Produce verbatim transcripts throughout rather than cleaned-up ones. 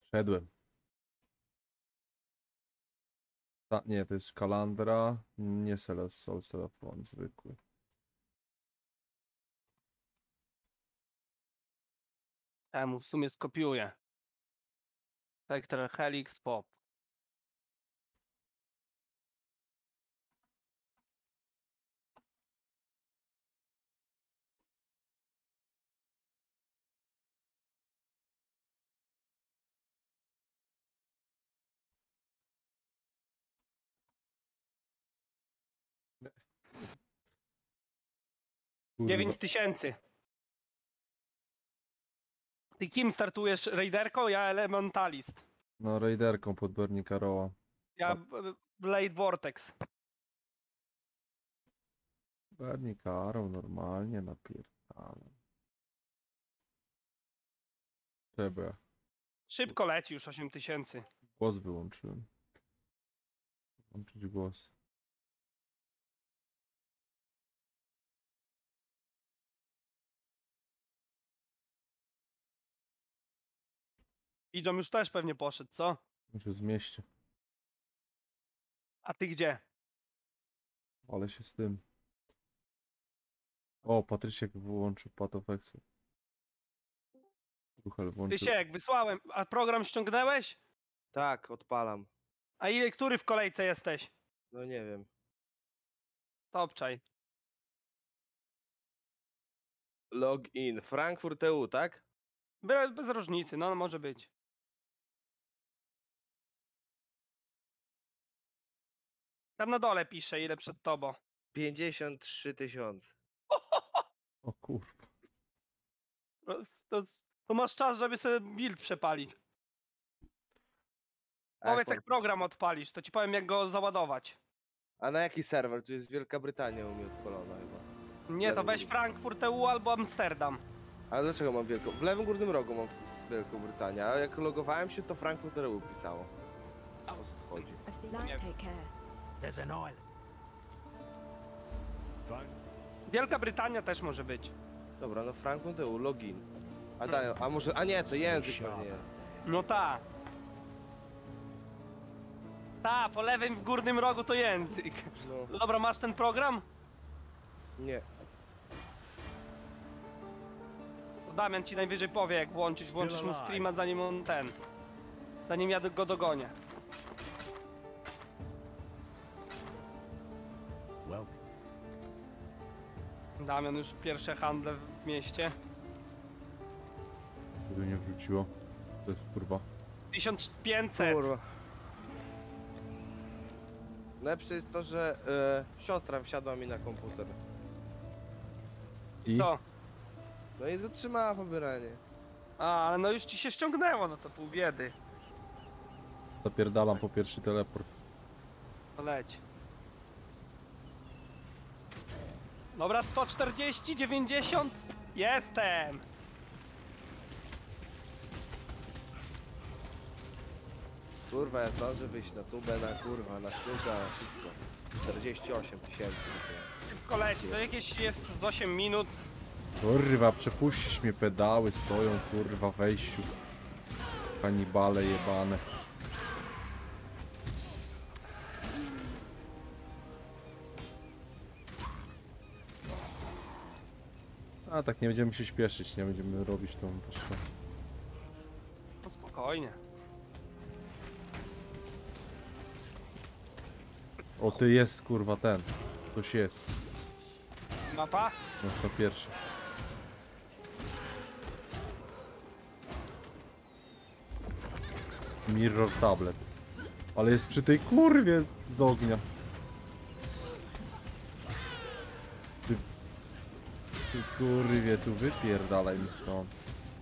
Szedłem. Ta, nie, to jest Kalandra, nie Celes, Sol, Celefon, zwykły. Temu w sumie skopiuję. Spectral Helix Pop. dziewięć tysięcy. Ty kim startujesz? Raiderką? Ja Elementalist. No, Raiderką pod Bernika Roła. Ja b- Blade Vortex. Bernik Arrow normalnie napierdala. Trzeba. Szybko leci już osiem tysięcy. Głos wyłączyłem. Włączyć głos. Idą już też pewnie poszedł, co? Muszę zmieścić. A ty gdzie? Ale się z tym. O, Patrysiek wyłączył Patofexy. Ruchel włączył. Tysiek, wysłałem. A program ściągnęłeś? Tak, odpalam. A ile, który w kolejce jesteś? No nie wiem. Topczaj. Login. Frankfurt E U, tak? Bez, bez różnicy, no może być. Tam na dole pisze, ile przed tobą. pięćdziesiąt trzy tysiące. O kurwa. To, to, to masz czas, żeby sobie build przepalić. Powiedz, jak program odpalisz, to ci powiem, jak go załadować. A na jaki serwer? Tu jest Wielka Brytania u mnie odpalona chyba. Nie, to weź Frankfurt E U albo Amsterdam. Ale dlaczego mam Wielką? W lewym górnym rogu mam Wielką Brytanię, a jak logowałem się, to Frankfurt E U pisało. O co tu chodzi? There's an island. Wielka Brytania też może być. Dobra, no Frankfurt E U, login. A, da, a może, a nie, to język pewnie jest. No ta. Ta, po lewym w górnym rogu to język. No, Dobra, masz ten program? nie. To Damian ci najwyżej powie, jak włączyć, włączysz mu streama, zanim on ten... Zanim ja go dogonię. Welcome. Damian już pierwsze handle w mieście. Żeby nie wrzuciło. To jest kurwa. tysiąc pięćset. Kurwa. Lepsze jest to, że e, siostra wsiadła mi na komputer. I? Co? No i zatrzymała pobieranie. A, ale no już ci się ściągnęło, no to pół biedy. Zapierdalam po pierwszy teleport. No leć. Dobra, sto czterdzieści, dziewięćdziesiąt. Jestem! Kurwa, ja zdążę wyjść na tubę, na kurwa, na śluga, na wszystko. czterdzieści osiem tysięcy. Szybko leci, to jakieś jest z osiem minut. Kurwa, przepuścisz mnie, pedały stoją kurwa w wejściu. Kanibale jebane. A tak nie będziemy się śpieszyć, nie będziemy robić tą poszło. No spokojnie. O, ty jest kurwa ten. Ktoś jest. Mapa? No to pierwszy. Mirror tablet. Ale jest przy tej kurwie z ognia. Ty, ty kurwie, tu wypierdalaj mi stąd.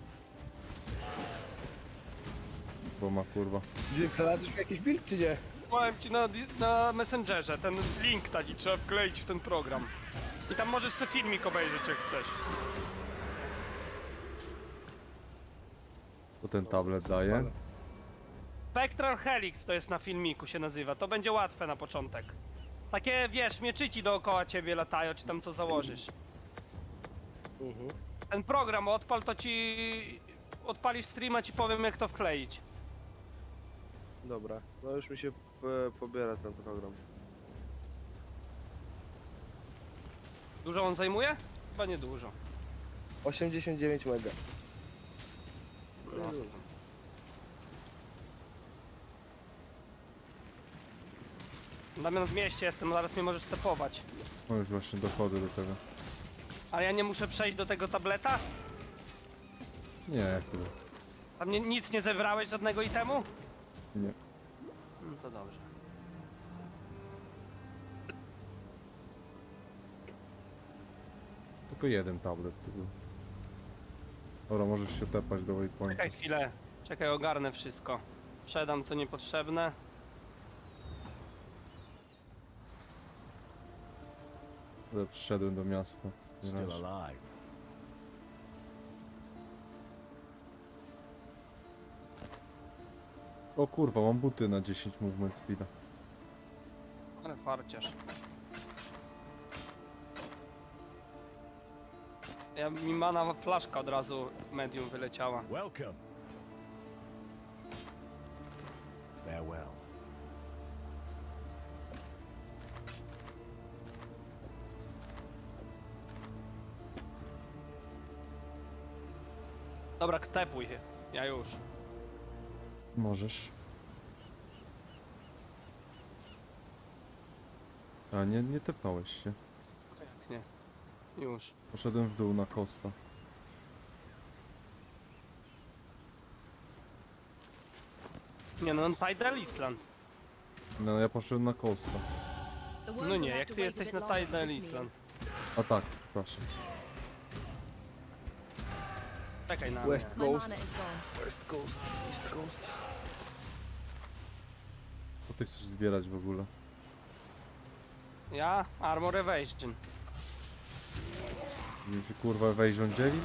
Bo ma kurwa. Gdzie znalazłeś jakiś build czy nie? Powiem ci na, na Messengerze, ten link taki trzeba wkleić w ten program. I tam możesz sobie filmik obejrzeć, jak chcesz. To ten tablet daje. Spectral Helix to jest na filmiku, się nazywa. To będzie łatwe na początek. Takie, wiesz, mieczyci dookoła ciebie latają, czy tam co założysz. Mhm. Ten program odpal, to ci... Odpalisz streama, ci powiem, jak to wkleić. Dobra, no już mi się e, pobiera ten program. Dużo on zajmuje? Chyba nie dużo. osiemdziesiąt dziewięć mega. No. Nie dużo. Damian, w mieście jestem, zaraz mnie możesz tepować. No już właśnie dochodzę do tego. Ale ja nie muszę przejść do tego tableta? Nie, jak to? Tam nie, nic nie zebrałeś, żadnego itemu? Nie. No to dobrze. Tylko jeden tablet tu był. Dobra, możesz się tepać do waypointa. Czekaj chwilę. Czekaj, ogarnę wszystko. Sprzedam co niepotrzebne. Ale przyszedłem do miasta. Nie Still raz. alive. O kurwa, mam buty na dziesięć movement speeda. Ale farciarz. Ja mi mana flaszka od razu medium wyleciała. Welcome. Farewell. Dobra, tepuj się. Ja już. Możesz. A nie, nie tepnąłeś się. Jak nie? Już. Poszedłem w dół na Costa. Nie no, on Tidal Island. No ja poszedłem na Costa. No nie, jak ty jesteś na Tidal Island. A tak, proszę. Czekaj na West mnie. My Coast. mana is gone. West Coast, East Coast. Co ty chcesz zbierać w ogóle? Ja? Armor Evasion. Nie się kurwa wejrzą dzielić?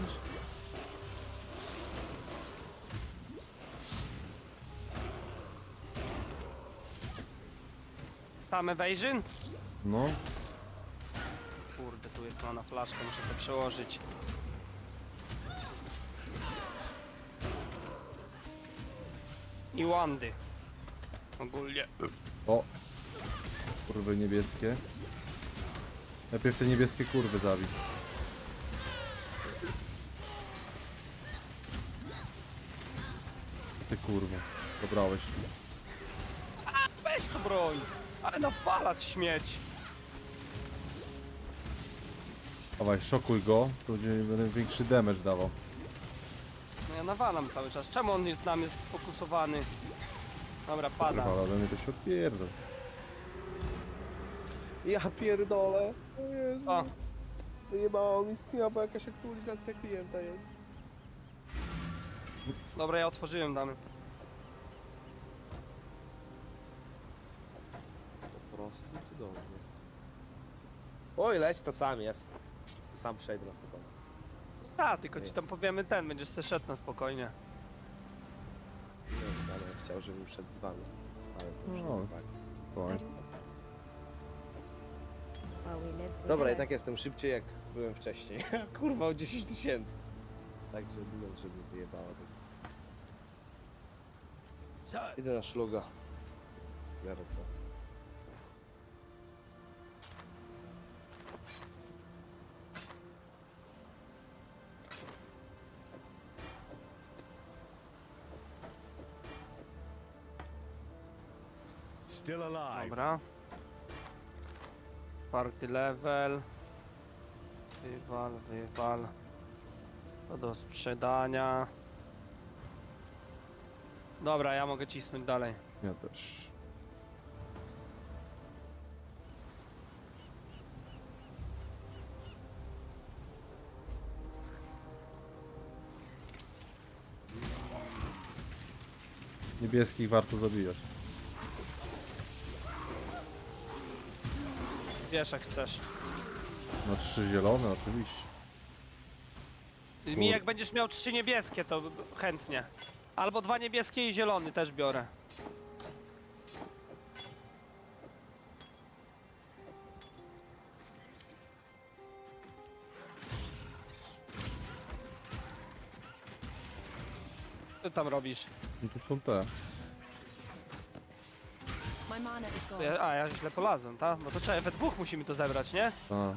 Sam Evasion? No. Kurde, tu jest mana flaszka, muszę to przełożyć. I wandy. Ogólnie. O! Kurwy niebieskie. Najpierw te niebieskie kurwy zabij. Ty kurwa, dobrałeś. Weź to broń! Ale napalać śmieć! Dawaj, szokuj go, to będzie będę większy damage dawał. No ja nawalam cały czas. Czemu on jest na mnie sfokusowany? Dobra, pada. Kurwa, ale mnie to się odpierdol. Ja pierdolę. O Jezu. O, Wyjebało mi Steama, bo jakaś aktualizacja klienta jest. dobra, ja otworzyłem damy. Po prostu cudownie. Oj, leć, to sam jest. Sam przejdę na spokojnie. A, tylko ci tam powiemy ten, będziesz se szedł na spokojnie. Nie wiem, ale ja chciał, żebym szedł z wami. Ale to już No. nie tak. Oj. While we live, we Dobra, i learn. tak jestem szybciej jak byłem wcześniej. Kurwa, o dziesięć tysięcy. Także mówiąc, żeby wyjebało. To... So, Idę na szluga. Biorę pracę. still alive. Dobra. Party level. Wywal, wywal. To do sprzedania. Dobra, ja mogę cisnąć dalej. Ja też. Niebieskich warto zabijać. Wiesz jak chcesz. Na trzy zielone oczywiście. Mi jak będziesz miał trzy niebieskie, to chętnie. Albo dwa niebieskie i zielony też biorę. Co ty tam robisz? No tu są te. My mana is To gone. ja, a, ja źle polazłem, tak? No to trzeba, we dwóch musimy to zebrać, nie? A.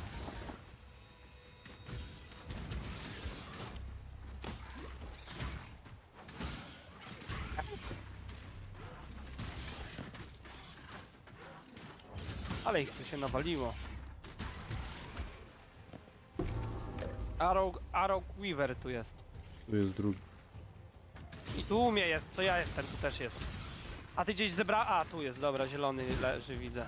Ale ich tu się nawaliło. Arrow, Arrow Weaver tu jest. Tu jest drugi. I tu u mnie jest, co ja jestem, tu też jest. A ty gdzieś zebra... A, tu jest, dobra, zielony leży, widzę.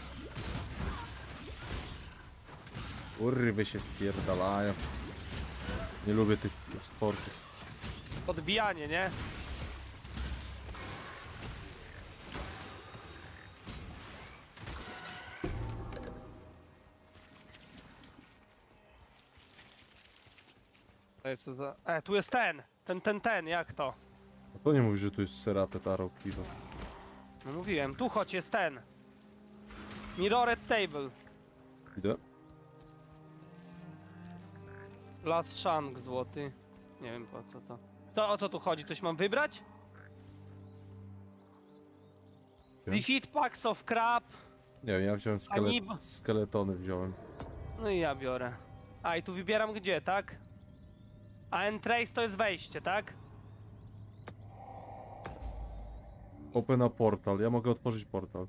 Kurwy się wpierdalają. Nie lubię tych stworków. Podbijanie, nie? To jest co za... E, tu jest ten! Ten, ten, ten, jak to? A to nie mówi, że tu jest serate taro piwo. No mówiłem, tu choć jest ten. Mirrored Table. Idę. Last Shank złoty. Nie wiem po co to. To o co tu chodzi? Coś mam wybrać? Nie. Defeat Packs of Crab. Nie wiem, ja wziąłem skele Anib- skeletony wziąłem. No i ja biorę. A i tu wybieram gdzie, tak? A Entrace to jest wejście, tak? Open a portal. Ja mogę otworzyć portal.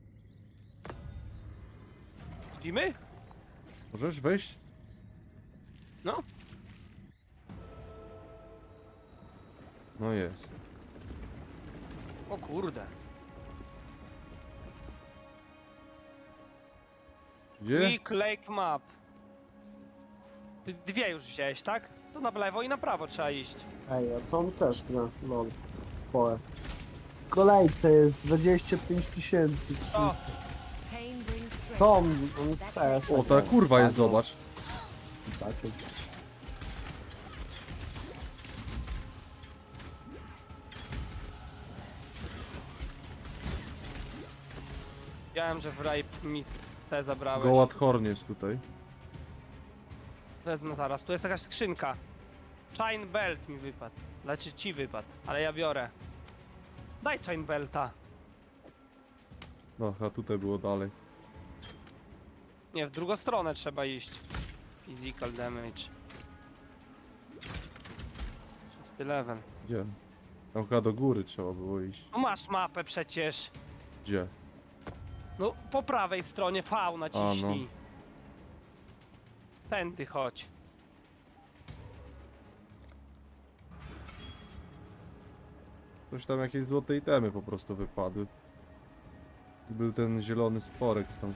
Widzimy? Możesz wejść? No. No jest. O kurde. Gdzie? Quick Lake Map. Ty dwie już wziąłeś, tak? To na lewo i na prawo trzeba iść. Ej, a to on też gra, lol. Poe. W kolejce jest dwadzieścia pięć tysięcy trzysta. O. Pain brings strength. To on, on w C S. O, ta kurwa jest, zobacz. Takie. Wiedziałem, że w raj mi te zabrałeś. Goład Horn jest tutaj. Wezmę zaraz, tu jest jakaś skrzynka. Chain Belt mi wypadł. Znaczy ci wypadł, ale ja biorę. Daj Chain Belta. No, a tutaj było dalej. Nie, w drugą stronę trzeba iść. Physical damage. Szósty level. Gdzie? Tam chyba do góry trzeba było iść. No masz mapę przecież. Gdzie? No po prawej stronie V naciśnij. Tędy chodź. Coś tam jakieś złote itemy po prostu wypadły. Był ten zielony stworek tam.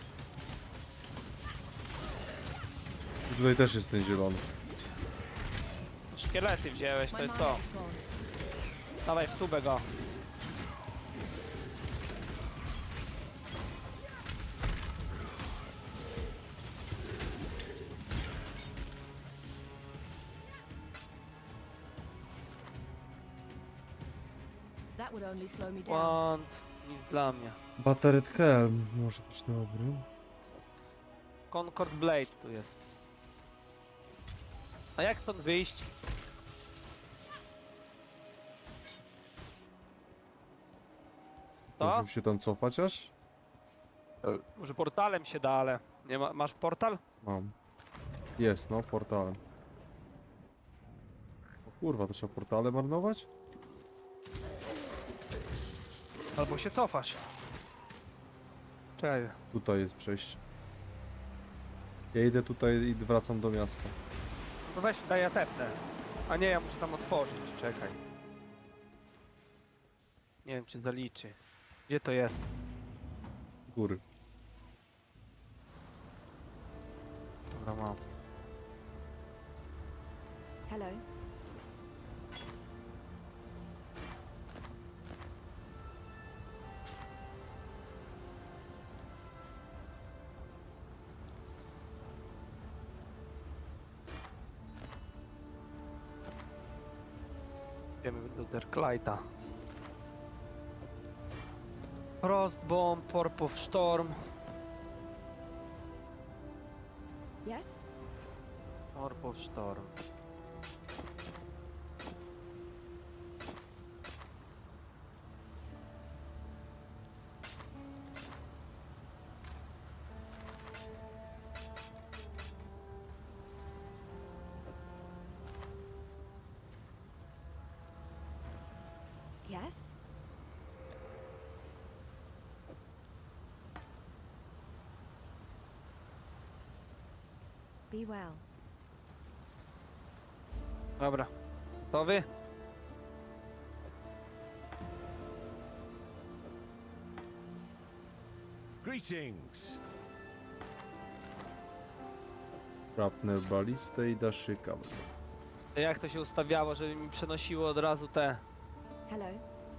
I tutaj też jest ten zielony. Szkielety wziąłeś, to My jest mana co? is gone. Dawaj w tubę go. That would only slow me down. Want. Nic dla mnie. Battered Helm może być dobry. Concord Blade tu jest. A jak stąd wyjść? To? Musimy się tam cofać aż? Może portalem się da, ale... Nie ma, masz portal? Mam. Jest, no, portalem. O kurwa, to trzeba portale marnować? Albo się cofasz. Czekaj. Tutaj jest przejście. Ja idę tutaj i wracam do miasta. No weź, daj ja tepnę. A nie, ja muszę tam otworzyć, czekaj. Nie wiem, czy zaliczy. Gdzie to jest? Góry. Dobra, mam. Hello. Idziemy do Derklighta. Frostbomb, Purple Storm. Yes? Purple Storm. Be well. Dobra. Gotowy? Greetings. Rapner balistę i daszyka. Jak to się ustawiało, żeby mi przenosiło od razu te... Hello.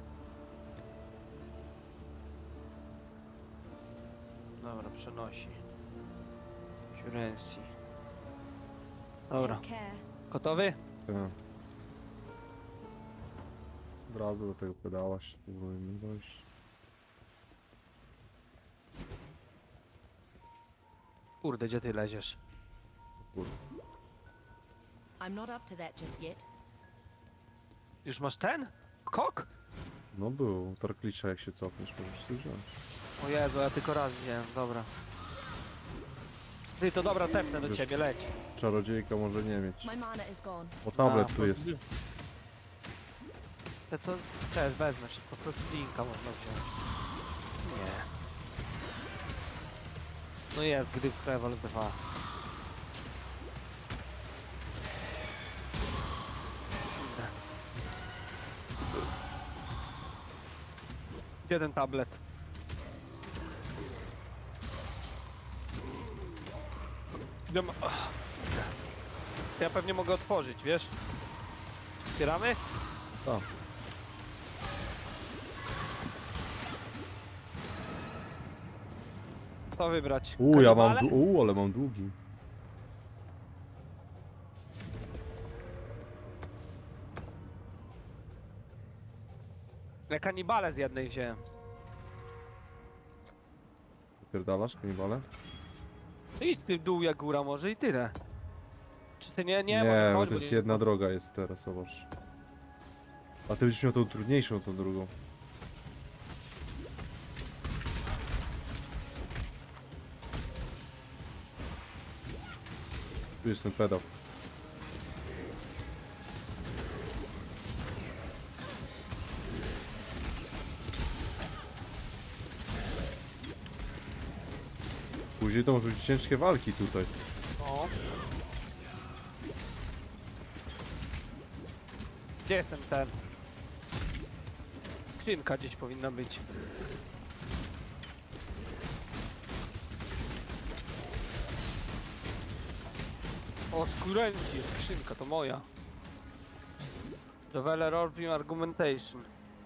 Dobra, przenosi. Currency. Dobra. Take care. Gotowy? Tak. Od razu do tego pedała się spróbujmy dojść. Kurde, gdzie ty leziesz? Kurde. I'm not up to that just yet. Już masz ten? Kok? No był, Tarklicza jak się cofniesz, możesz sobie wziąć. O Jezu, ja tylko raz wziąłem, dobra. Ty, to dobra, tepnę do Wiesz- ciebie, leć. Czarodziejka może nie mieć. My mana is gone. O, tablet A, tu po- jest. To co? Też wezmę szybko, po prostu linka można wziąć. Nie. No jest, gdy w Revol dwa. Gdzie ten tablet? Gdzie ma... Ach. To ja pewnie mogę otworzyć, wiesz? Otwieramy? Tak. Co wybrać? Uuu, ja mam, Kanibale? dłu- uuu, ale mam długi. Ja kanibale z jednej wziąłem. Pierdalasz, kanibale? Idź ty w dół jak góra może i tyle. Czy ty nie, nie, Nie, może bo chodź, to bo jest nie- jedna droga jest teraz, zobacz. A ty będziesz miał tą trudniejszą, tą drugą. Tu jest ten pedał. Później to może być ciężkie walki tutaj. No. Gdzie jest ten ten? Skrzynka gdzieś powinna być. O, skórenci jest skrzynka, to moja. Developer Orpheum Argumentation.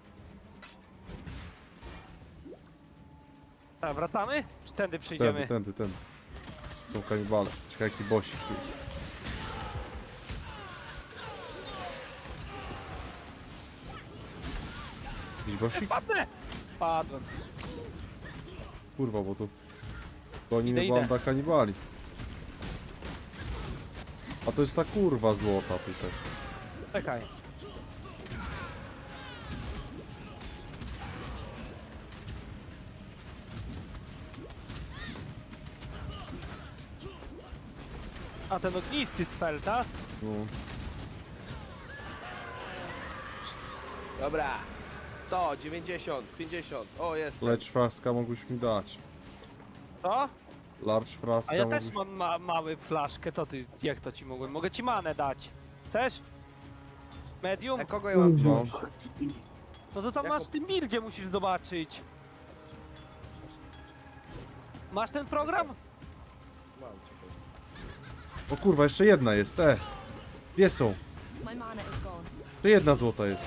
A, wracamy? Czy tędy przyjdziemy? Tędy, tędy, tędy. Są kanibale. Czekaj, jaki bosik tu jest. Jakiś bosik? Padnę! Padłem. Kurwa, bo tu... To oni Idę, mnie idę. banda kanibali. A to jest ta kurwa złota tutaj. Czekaj. A ten ognisty cfel, tak? No. Dobra. To, dziewięćdziesiąt, pięćdziesiąt. O, jest. Lecz fraska mógłbyś mi dać. Co? Large fraska A ja mógłbyś... też mam ma mały flaszkę, co ty, jak to ci mogłem? Mogę ci manę dać. Chcesz? Medium? A kogo ja mam No. wziąć? No to tam jako- masz w tym buildzie, musisz zobaczyć. Masz ten program? Mam, czekaj. O kurwa, jeszcze jedna jest, e! Gdzie są? My mana is gone. To jedna złota jest.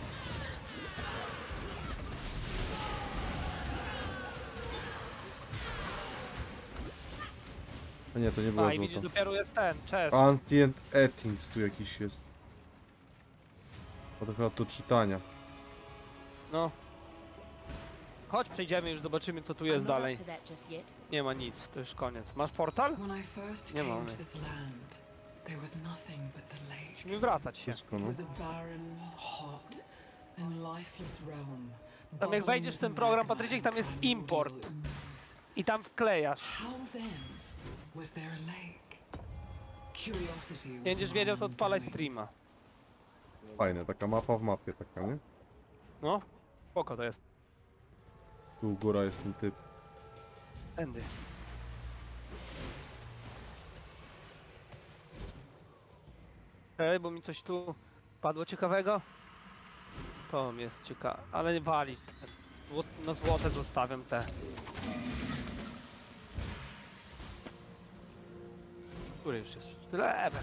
A nie, to nie była A i widzisz, złota. dopiero jest ten, chest. Antient Ettings tu jakiś jest. A to chyba do czytania. No. Chodź, przejdziemy już, zobaczymy co tu I'm jest not dalej. up to that just yet. Nie ma nic, to już koniec. Masz portal? When I first Nie came mamy. to this land, there was nothing but the lake. Musimy wracać się. Wszystko, It no. was a barren, hot, and lifeless realm. Tam jak wejdziesz w ten program, Patryciek, tam jest import. I tam wklejasz. How then was there a lake? Curiosity Nie was będziesz wiedział, to my odpalaj undoing. streama. Fajne, taka mapa w mapie taka, nie? No, spoko to jest. Tu u góra jest ten typ. Tędy. Ej, bo mi coś tu padło ciekawego. To mi jest ciekawe, ale nie walić. te- zło- No złote zostawiam te. Który już jest? Level.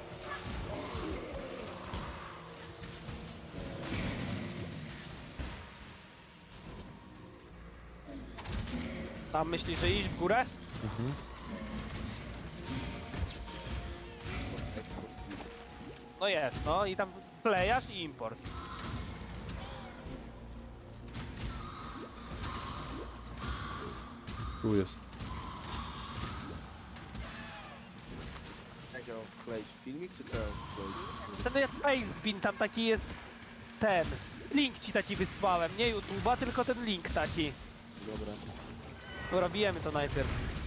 Tam myślisz, że iść w górę? Mhm. No jest, no i tam wklejasz i import. Tu jest. Jak ja mam wkleić filmik, czy co ja mam wkleić? Ten jest Pastebin, tam taki jest ten. Link ci taki wysłałem, nie YouTube'a, tylko ten link taki. Dobra. No robimy to najpierw.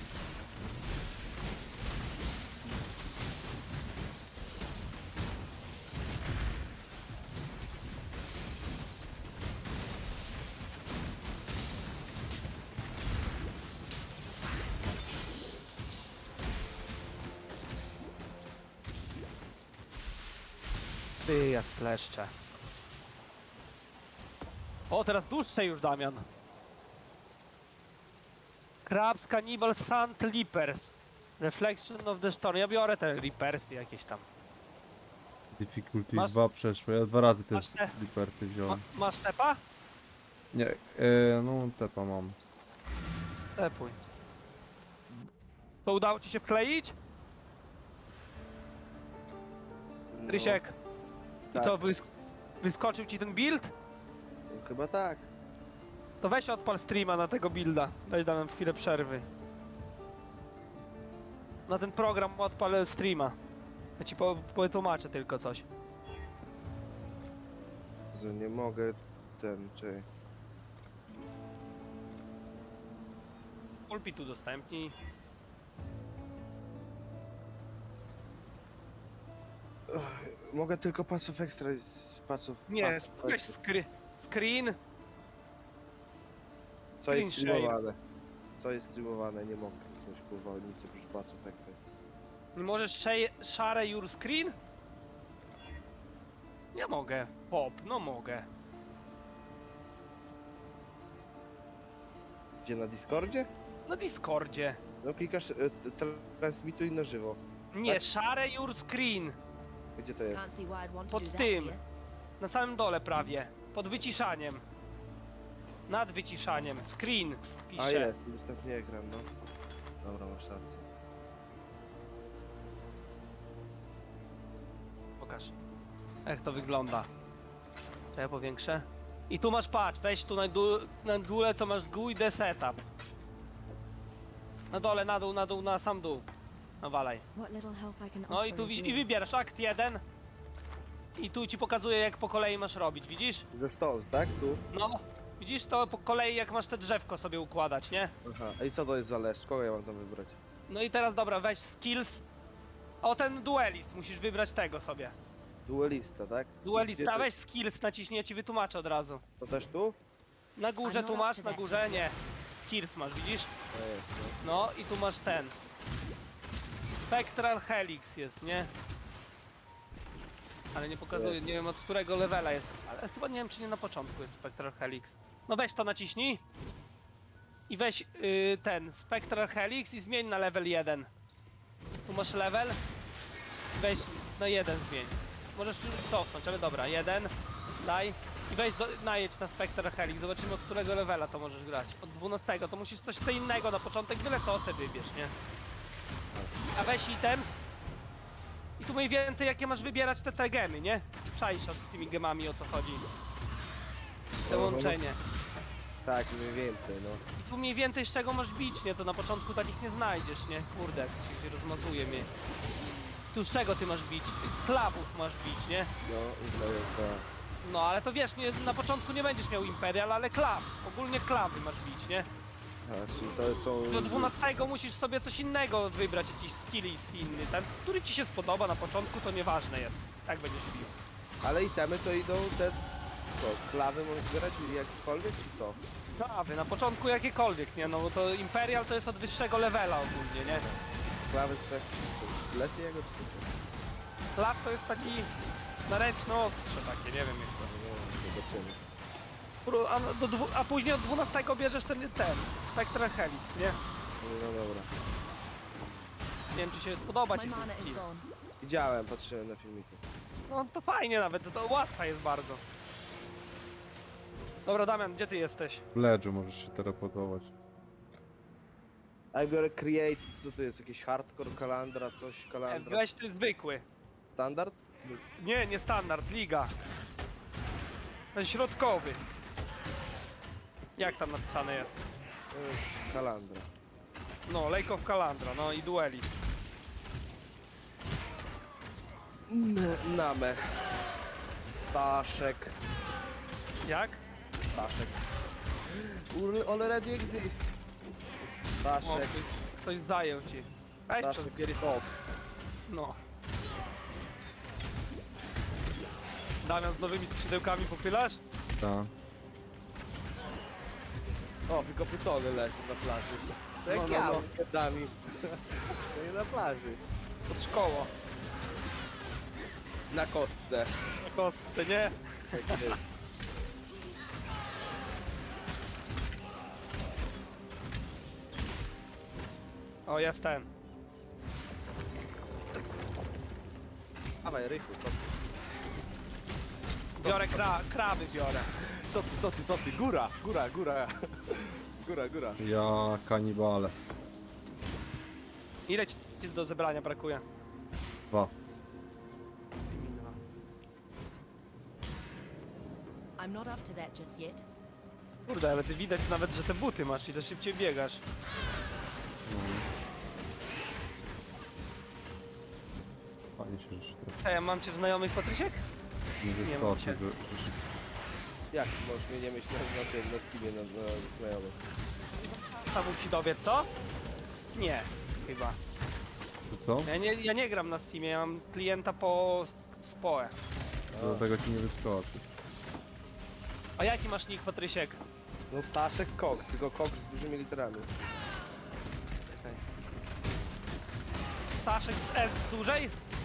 Ty, jak kleszcze. O, teraz dłuższe już, Damian. Crabs, Cannibal, Sand, Leapers. Reflection of the Storm. Ja biorę te Reapersy jakieś tam. Difficulty Masz- dwa przeszło. Ja dwa razy Masz też te- Liberty Ma, wziąłem. masz tepa? Nie, e, no tepa mam. Tepuj. To udało ci się wkleić? No, Rysiek. I tak. co, wysk wyskoczył ci ten build? No, chyba tak. To weź odpal streama na tego builda. Weź dam nam chwilę przerwy. Na ten program odpal streama. Ja ci po, potłumaczę tylko coś. Że nie mogę ten, czy... Pulpi tu udostępnij. Mogę tylko Path of Extra z Path of... Nie, Path of weź Extra. skry screen. Co jest screen share. streamowane? Co jest streamowane? Nie mogę. Coś kurwa, nic oprócz Path of Extra. Nie możesz sze- share your screen? Nie mogę. Pop, no mogę. Gdzie, na Discordzie? Na Discordzie. No klikasz, e, t- transmituj na żywo. Nie, Tak? share your screen. Gdzie to jest? Can't see why I'd want to Pod do that tym. here. Na samym dole prawie. Pod wyciszaniem. Nad wyciszaniem. Screen A pisze. jest, udostępnij ekran, no. Dobra, masz rację. Pokaż. Jak to wygląda. To ja powiększę. I tu masz patrz, weź tu na, dół, na dole to masz G U I D setup. Na dole, na dół, na dół, na sam dół. Nawalaj. What little help I can No i offer tu is wi- i yours. wybierasz akt jeden. I tu ci pokazuje jak po kolei masz robić, widzisz? Ze stąd, tak? Tu? No. Widzisz to po kolei jak masz te drzewko sobie układać, nie? Aha. A i co to jest za leszcz? Kogo ja mam tam wybrać? No i teraz dobra, weź skills. O, ten duelist, musisz wybrać tego sobie. Duelista, tak? Gdzie Duelista, to- weź skills, naciśnij, ja ci wytłumaczę od razu. To też tu? Na górze tu masz, na górze nie. Skills masz, widzisz? To jest, no. No i tu masz ten. Spectral Helix jest, nie? Ale nie pokazuje, nie wiem od którego levela jest. Ale chyba nie wiem czy nie na początku jest Spectral Helix. No weź to naciśnij. I weź yy, ten Spectral Helix i zmień na level jeden. Tu masz level. Weź na jeden zmień. Możesz cofnąć, ale dobra, jeden. Daj. I weź zo- najedź na Spectral Helix, zobaczymy od którego levela to możesz grać. Od dwunastego, to musisz coś co innego na początek, byle co sobie wybierz, nie? A weź items. I tu mniej więcej jakie masz wybierać te, te gemy, nie? Czaisz od z tymi gemami o co chodzi. Te łączenie. Tak, mniej więcej, no. I tu mniej więcej z czego masz bić, nie? To na początku takich nie znajdziesz, nie? Kurde, jak ci się rozmazuje mnie. Tu z czego ty masz bić? Z klawów masz bić, nie? No, i to jest to. No ale to wiesz, nie, na początku nie będziesz miał Imperial, ale klaw. Ogólnie klawy masz bić, nie? A, czyli to są... Do dwunastego musisz sobie coś innego wybrać, jakiś skills inny. Ten, który ci się spodoba na początku, to nieważne jest. Tak będziesz bił. Ale itemy to idą te... Co, klawy mam zbierać jakiekolwiek, czy co? Klawy, na początku jakiekolwiek, nie? No bo to Imperial to jest od wyższego levela ogólnie, nie? Klawy trzech... Lepiej jego czy co? Lat to jest taki na ręczne ostrze takie, nie wiem jak to. Zobaczymy. Pro- A, do dwu, a później od dwunastego bierzesz ten, ten, Spectral Helix, nie? No dobra. Nie wiem czy się spodoba My ci ten mana is skill. gone. Widziałem, patrzyłem na filmiki. No to fajnie nawet, to, to łatwa jest bardzo. Dobra Damian, gdzie ty jesteś? W ledżu możesz się teleportować. A ja biorę create, co to jest? Jakiś hardcore kalandra, coś E, kalandra? weź ty zwykły. Standard? Nie, nie standard, liga. Ten środkowy. Jak tam napisane jest? Y, Kalandra. No, Lake of Kalandra, no i Duelist. N- Name. Staszek. Jak? Staszek. Ul- Already exist. O, Staszek. ktoś, ktoś zdaje ci. Weź przez Staszek Gary Fox. No. Damian z nowymi skrzydełkami popylasz? Tak. O, wykopycony leży na plaży. To jak No, no, ja, no. gadami. To nie na plaży. Pod szkołą. Na kostce. Na kostce, nie? Tak jest. O, jest ten. Dawaj, Rychu, co ty? Biorę kra kraby, biorę. Co ty, co ty, co ty? Góra, góra, góra. Góra, góra. Ja kanibale. Ile ci do zebrania brakuje? Dwa. I'm not up to that just yet. Kurde, ale ty widać nawet, że te buty masz i to szybciej biegasz. Fajnie się rzeczy teraz. Ej, ja mam cię znajomych, Patrysiek? Nie Nie mam wyskoczy, cię. że... Jak możesz mnie nie mieć na, na tym, na Steamie, na, na znajomych? Samochidowie, co? Nie, chyba. To co? Ja nie, ja nie gram na Steamie, ja mam klienta po Spoe. Do tego ci nie wyskoczy. A jaki masz nick, Patrysiek? No Staszek Cox, tylko Cox z dużymi literami. Staszek S dłużej?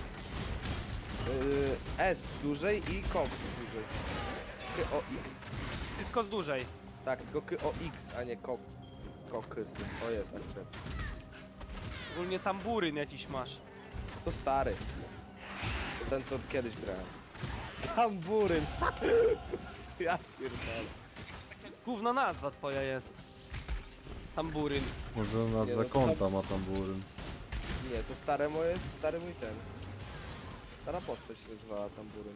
Yy, S dłużej i Cox dłużej. K O X. Wszystko z dłużej. Tak, tylko K O X, a nie Cox. Cox. O jest, tak przed. Ogólnie tamburyn jakiś masz. To stary. To ten, co kiedyś grałem. Tamburyn. Ja pierdolę. Gówno nazwa twoja jest. Tamburyn. Może na Nie, no to zakąta ma tamburyn. Nie, to stare moje, stary mój ten. Stara postać się nazywała Tamburyn.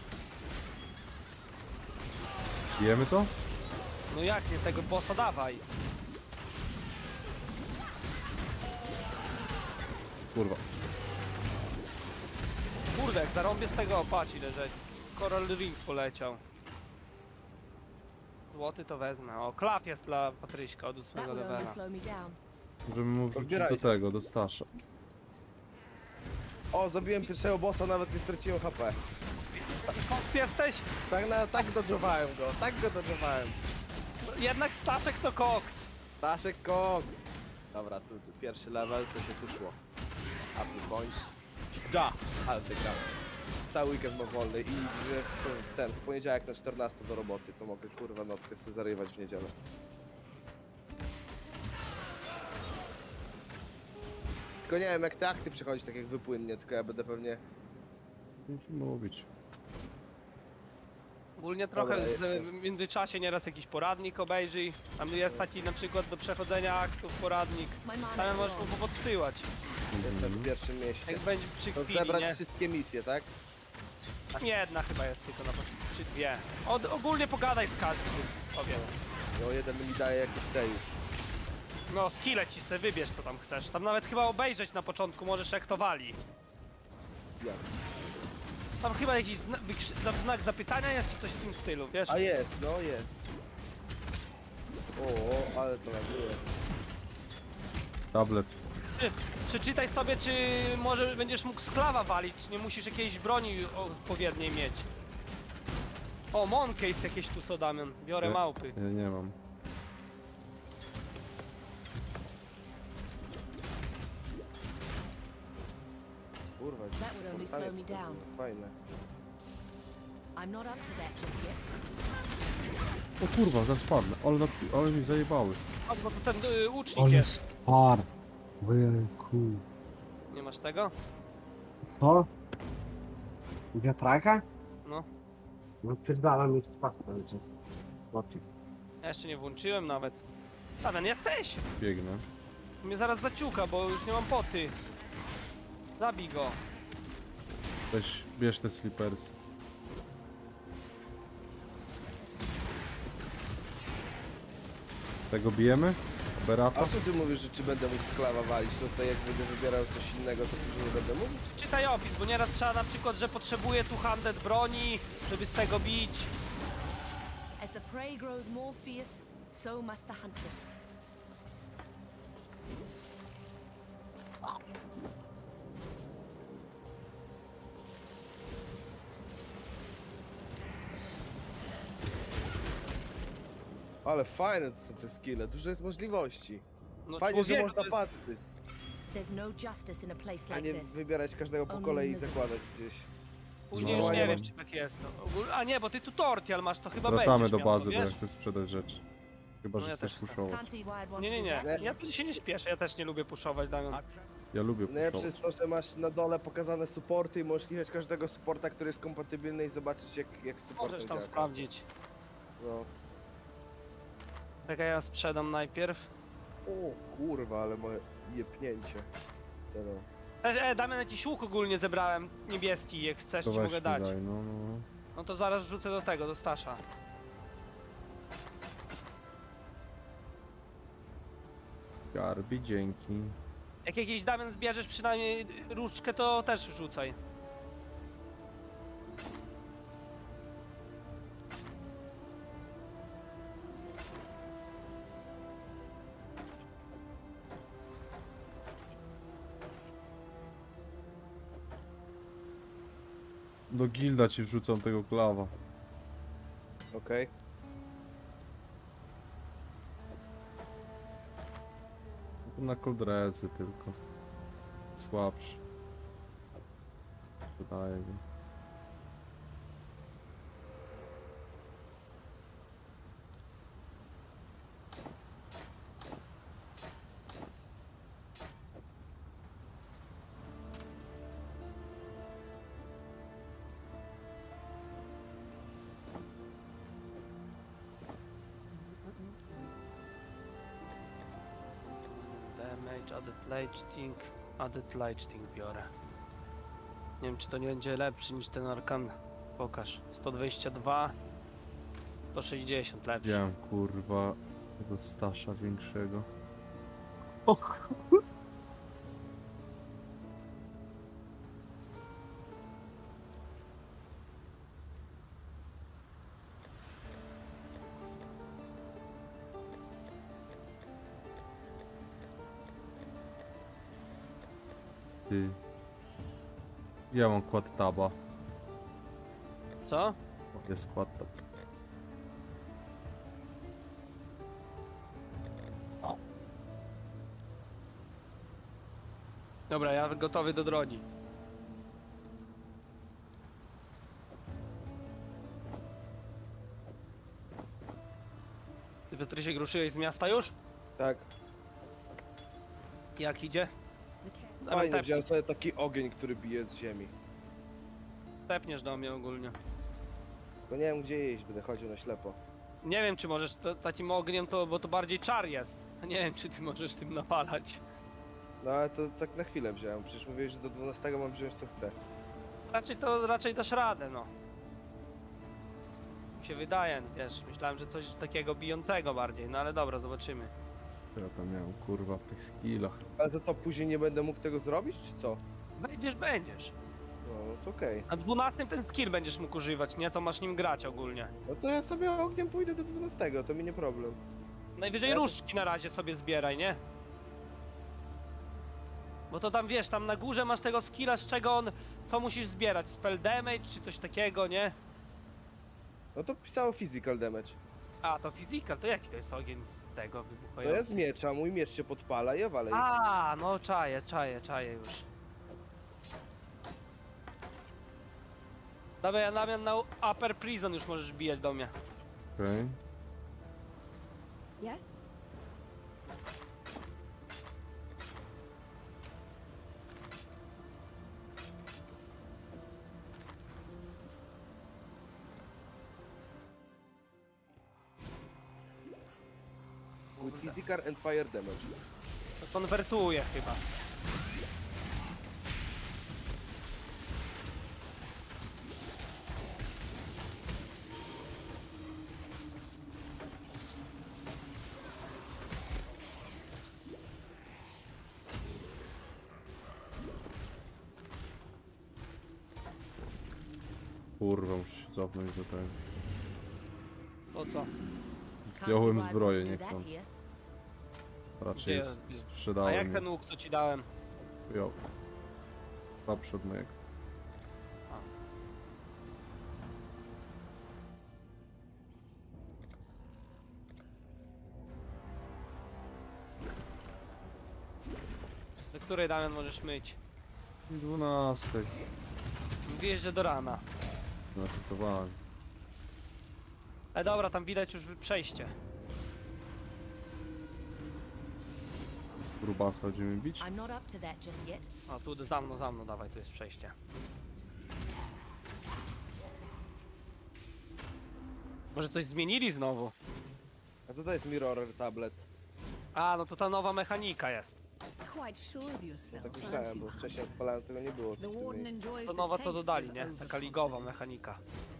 Bijemy to? No jak nie, tego bossa dawaj. Kurwa. Kurde, jak zarąbię z tego opaci ile że Coral Ring poleciał. Złoty to wezmę. O, klaf jest dla Patryśka od That ósmego will only levela. slow me down. Możemy mu wrzucić do Zbierajcie. tego, do Stasza. O, zabiłem pierwszego bossa, nawet nie straciłem H P. Fox jesteś? Tak, na, tak dodżowałem go, tak go dodżowałem. Jednak Staszek to Cox. Staszek Cox. Dobra, tu, tu pierwszy level, to się tu szło. Apple Points. Ja! Ale wygrałem. Cały weekend mam wolny i że w, w ten, w poniedziałek na czternastą do roboty, to mogę kurwa nockę sobie zarywać w niedzielę. Tylko nie wiem jak te akty przychodzić tak jak wypłynnie, tylko ja będę pewnie... Musimy mówić. Ogólnie trochę Dobra, z, w międzyczasie nieraz jakiś poradnik obejrzyj. Tam jest taki na przykład do przechodzenia aktów poradnik. My mana Tam is możesz mu gone. podsyłać. Jestem w pierwszym mieście. Jak będzie To przykpili, zebrać nie? wszystkie misje, tak? Tam jedna chyba jest tylko na początku, czy dwie. Od, ogólnie pogadaj z każdym, powiem. No jeden mi daje jakieś te już. No, skille ci se wybierz co tam chcesz. Tam nawet chyba obejrzeć na początku możesz jak to wali. Jak? Tam chyba jakiś zna wykrzy- za- znak zapytania jest, czy coś w tym stylu, wiesz? A jest, no jest. O, ale to nagruje. Tablet. Czy, przeczytaj sobie, czy może będziesz mógł sklawa walić, czy nie musisz jakiejś broni odpowiedniej mieć. O, Moncase jakieś tu co, Damian. Biorę Ja- małpy. Ja nie mam. Kurwa, That would only portale slow me są down. fajne. I'm not up to that just yet. O kurwa, zaraz padnę. Ale, na, ale mi zajebały. A, bo to ten y, łucznik On jest. jest par. Wyjku. Nie masz tego? Co? Wiatraka? No. No pierdalam ich twarz cały czas. Chłopie. Ja jeszcze nie włączyłem nawet. Damian, jesteś! Biegnę. Mnie zaraz zaciuka, bo już nie mam poty. Zabij go. Weź, bierz te slippers. Tego bijemy? Berata? A co ty mówisz, że czy będę mógł sklawa walić? To tutaj jak będę wybierał coś innego, to później nie będę mógł? Czytaj opis, bo nieraz trzeba na przykład, że potrzebuje tu handel broni, żeby z tego bić. As the prey grows more fierce, so must the hunters. Ale fajne to są te skille, dużo jest możliwości. No, Fajnie, że człowieku, można to patrzeć, There's no justice in a place a like nie this. wybierać każdego po Only kolei i misery. zakładać gdzieś. Później No, już nie ale- wiem, czy tak jest. No, ogól- A nie, bo ty tutorial masz, to chyba Wracamy będziesz do miał, bazy, to, bo ja wiesz? chcę sprzedać rzeczy. Chyba, No że ja chcesz też tak. puszować. Can't see why I'd want Nie, to nie, do nie. that. Ja tu się nie śpieszę, ja też nie lubię puszować, Damian. Ja lubię Najlepsze puszować. jest to, że masz na dole pokazane supporty i możesz klikać każdego supporta, który jest kompatybilny i zobaczyć jak, jak support Możesz tam działa. sprawdzić. No. Czekaj, ja sprzedam najpierw. O kurwa, ale moje jepnięcie. Teraz. E, e, Damian, jakiś łuk ogólnie zebrałem, niebieski, jak chcesz, To ci weź mogę mi dać. daj, no, no. no. No to zaraz rzucę do tego, do Stasza. Garbi, dzięki. Jak jakiś Damian zbierzesz przynajmniej różdżkę, to też rzucaj. Do gilda ci wrzucam tego klawa. Okej. To na koldrezy tylko. Słabszy. Wydaje mi. Damage, added lighting, added lighting biorę. Nie wiem, czy to nie będzie lepszy niż ten arkan. Pokaż. sto dwadzieścia dwa, sto sześćdziesiąt lepszy. Widziałem kurwa tego Stasza większego. Ty. Ja mam quad taba. Co? O, jest quad tab. Dobra, ja gotowy do drogi. Ty, Piotrusiek, ruszyłeś z miasta już? Tak. Jak idzie? Dawaj, Fajnie, tep, wziąłem sobie taki ogień, który bije z ziemi. tepniesz do mnie ogólnie. Tylko nie wiem gdzie iść, będę chodził na ślepo. Nie wiem, czy możesz to, takim ogniem, to, bo to bardziej czar jest. Nie wiem, czy ty możesz tym napalać. No ale to tak na chwilę wziąłem, przecież mówiłeś, że do dwunastego mam wziąć co chcę. Raczej to, raczej dasz radę, no. Mi się wydaje, wiesz, myślałem, że coś takiego bijącego bardziej, no ale dobra, zobaczymy. Co ja tam miałem kurwa w tych skillach. Ale to co, później nie będę mógł tego zrobić, czy co? Będziesz, będziesz. No, no to okej. Na dwunastym ten skill będziesz mógł używać, nie? To masz nim grać ogólnie. No to ja sobie ogniem pójdę do dwunastego, to mi nie problem. Najwyżej Ja to- różdżki na razie sobie zbieraj, nie? Bo to tam, wiesz, tam na górze masz tego skilla, z czego on... Co musisz zbierać? Spell damage czy coś takiego, nie? No to pisało physical damage. A, to physical, to jaki to jest ogień z tego No wybuchający? ja z miecza, mój miecz się podpala i ja walę. A, no czaję, czaję, czaję już. Dawaj, Damian, na Upper Prison już możesz bijać do mnie. Okej. Yes? With physical and fire damage. To konwertuje chyba. Kurwa, muszę się cofnąć do tego. To co? Zdjąłem zbroję, nie chcąc. here. Raczej Gdzie- s- A jak sprzedałem ten łuk, co ci dałem? ją. Słabszy od mojego. Do której, Damian, możesz myć? dwunastej. Mówiłeś, że do rana. Nafikowałem. Ale dobra, tam widać już przejście. Grubasa będziemy bić? I'm not up to that just yet. A tu za mną, za mną, dawaj, tu jest przejście. Może coś zmienili znowu? A co to jest mirror tablet? A, no to ta nowa mechanika jest. Quite sure of yourself, Tak aren't myślałem, you? bo wcześniej jak odpalałem tego nie było. w The tym warden miejscu. enjoys To the nowa to taste dodali, of nie? Taka overconfidence. ligowa mechanika.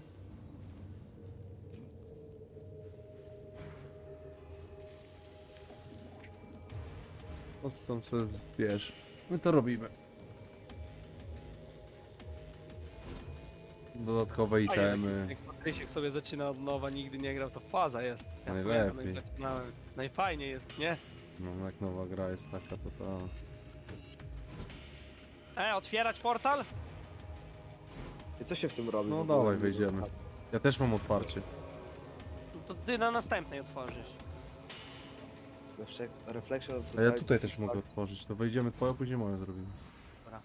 Po co tam sobie, wiesz, my to robimy. Dodatkowe itemy. Jak Patrysiek sobie zaczyna od nowa, nigdy nie grał, to faza jest. Ja Najlepiej. pamiętam, jak zaczynałem. Najfajniej jest, nie? No jak nowa gra jest taka, to ta... E, otwierać portal? I co się w tym robi? No w ogóle? dawaj, wejdziemy. Ja też mam otwarcie. No to ty na następnej otworzysz. Reflec- Reflection of A ja the tutaj Dark też mogę Flux. otworzyć. To wejdziemy twoje, a później moje zrobimy. Dobra.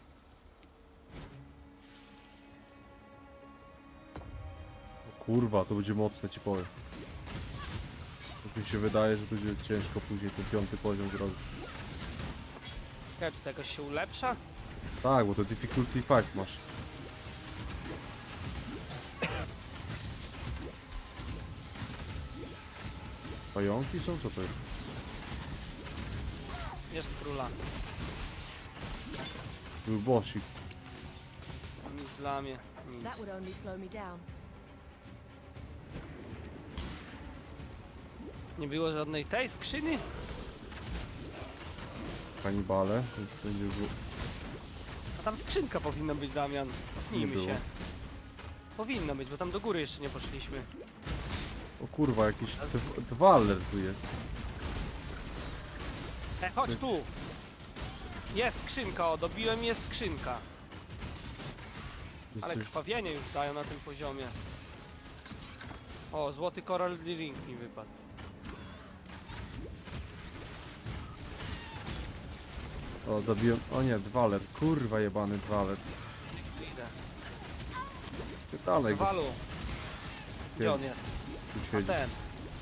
O kurwa, to będzie mocne, ci powiem. Tak mi się wydaje, że będzie ciężko później ten piąty poziom zrobić. Czekaj, czy to jakoś się ulepsza? Tak, bo to difficulty pięć masz. Pająki są? Co to jest? Jest króla. Był bossik. Nic dla mnie. Nic. That would only slow me down. Nie było żadnej tej skrzyni? Kanibale, więc będzie było... A tam skrzynka powinna być, Damian. Nie Cofnijmy było. się. Powinna być, bo tam do góry jeszcze nie poszliśmy. O kurwa, jakiś dw- dwaler tu jest. E, chodź tu! Jest skrzynka, o, dobiłem, jest skrzynka. Jest Ale coś- krwawienie już dają na tym poziomie. O, złoty coral ring mi wypadł. O, zabiłem... O nie, dwaler. Kurwa jebany dwaler. Idę. Ty dalej go Walu. Gdzie on jest? tu A siedzi. ten.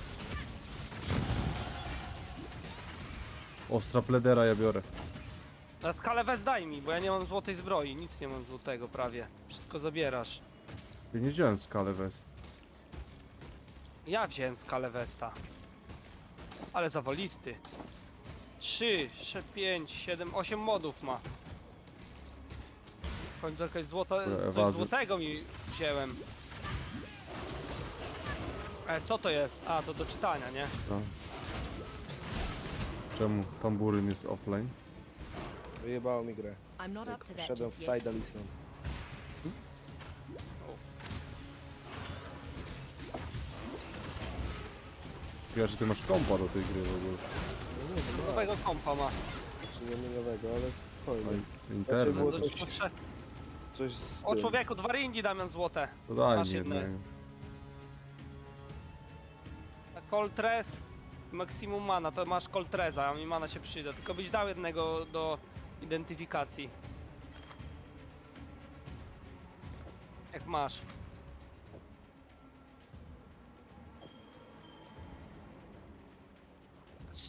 Ostra pledera ja biorę. Na skalę wez daj mi, bo ja nie mam złotej zbroi. Nic nie mam złotego prawie. Wszystko zabierasz. Ja nie wziąłem skalę west. Ja wziąłem skalę Westa. Ale zawalisty. trzy, pięć, siedem, osiem modów ma. W końcu jakaś złota... Dobra, Coś wazy. złotego mi wziąłem. E, co to jest? A, to do czytania, nie? No. Czemu tamburyn jest offline? Wyjebało mi grę. I'm not up Jak to that wszedłem w just yet. Tidal Island. Ja, że ty masz kompa do tej gry w ogóle. Nowego kompa ma. Czy nie minowego, ale spokojnie. Internet. było Do- coś- do trze- Coś z O tym. człowieku, dwa ringi, Damian, złote. To daj Masz mi jedne. jednego. Coltrez, maksimum mana, to masz Coltreza, a mi mana się przyda. Tylko byś dał jednego do identyfikacji. Jak masz.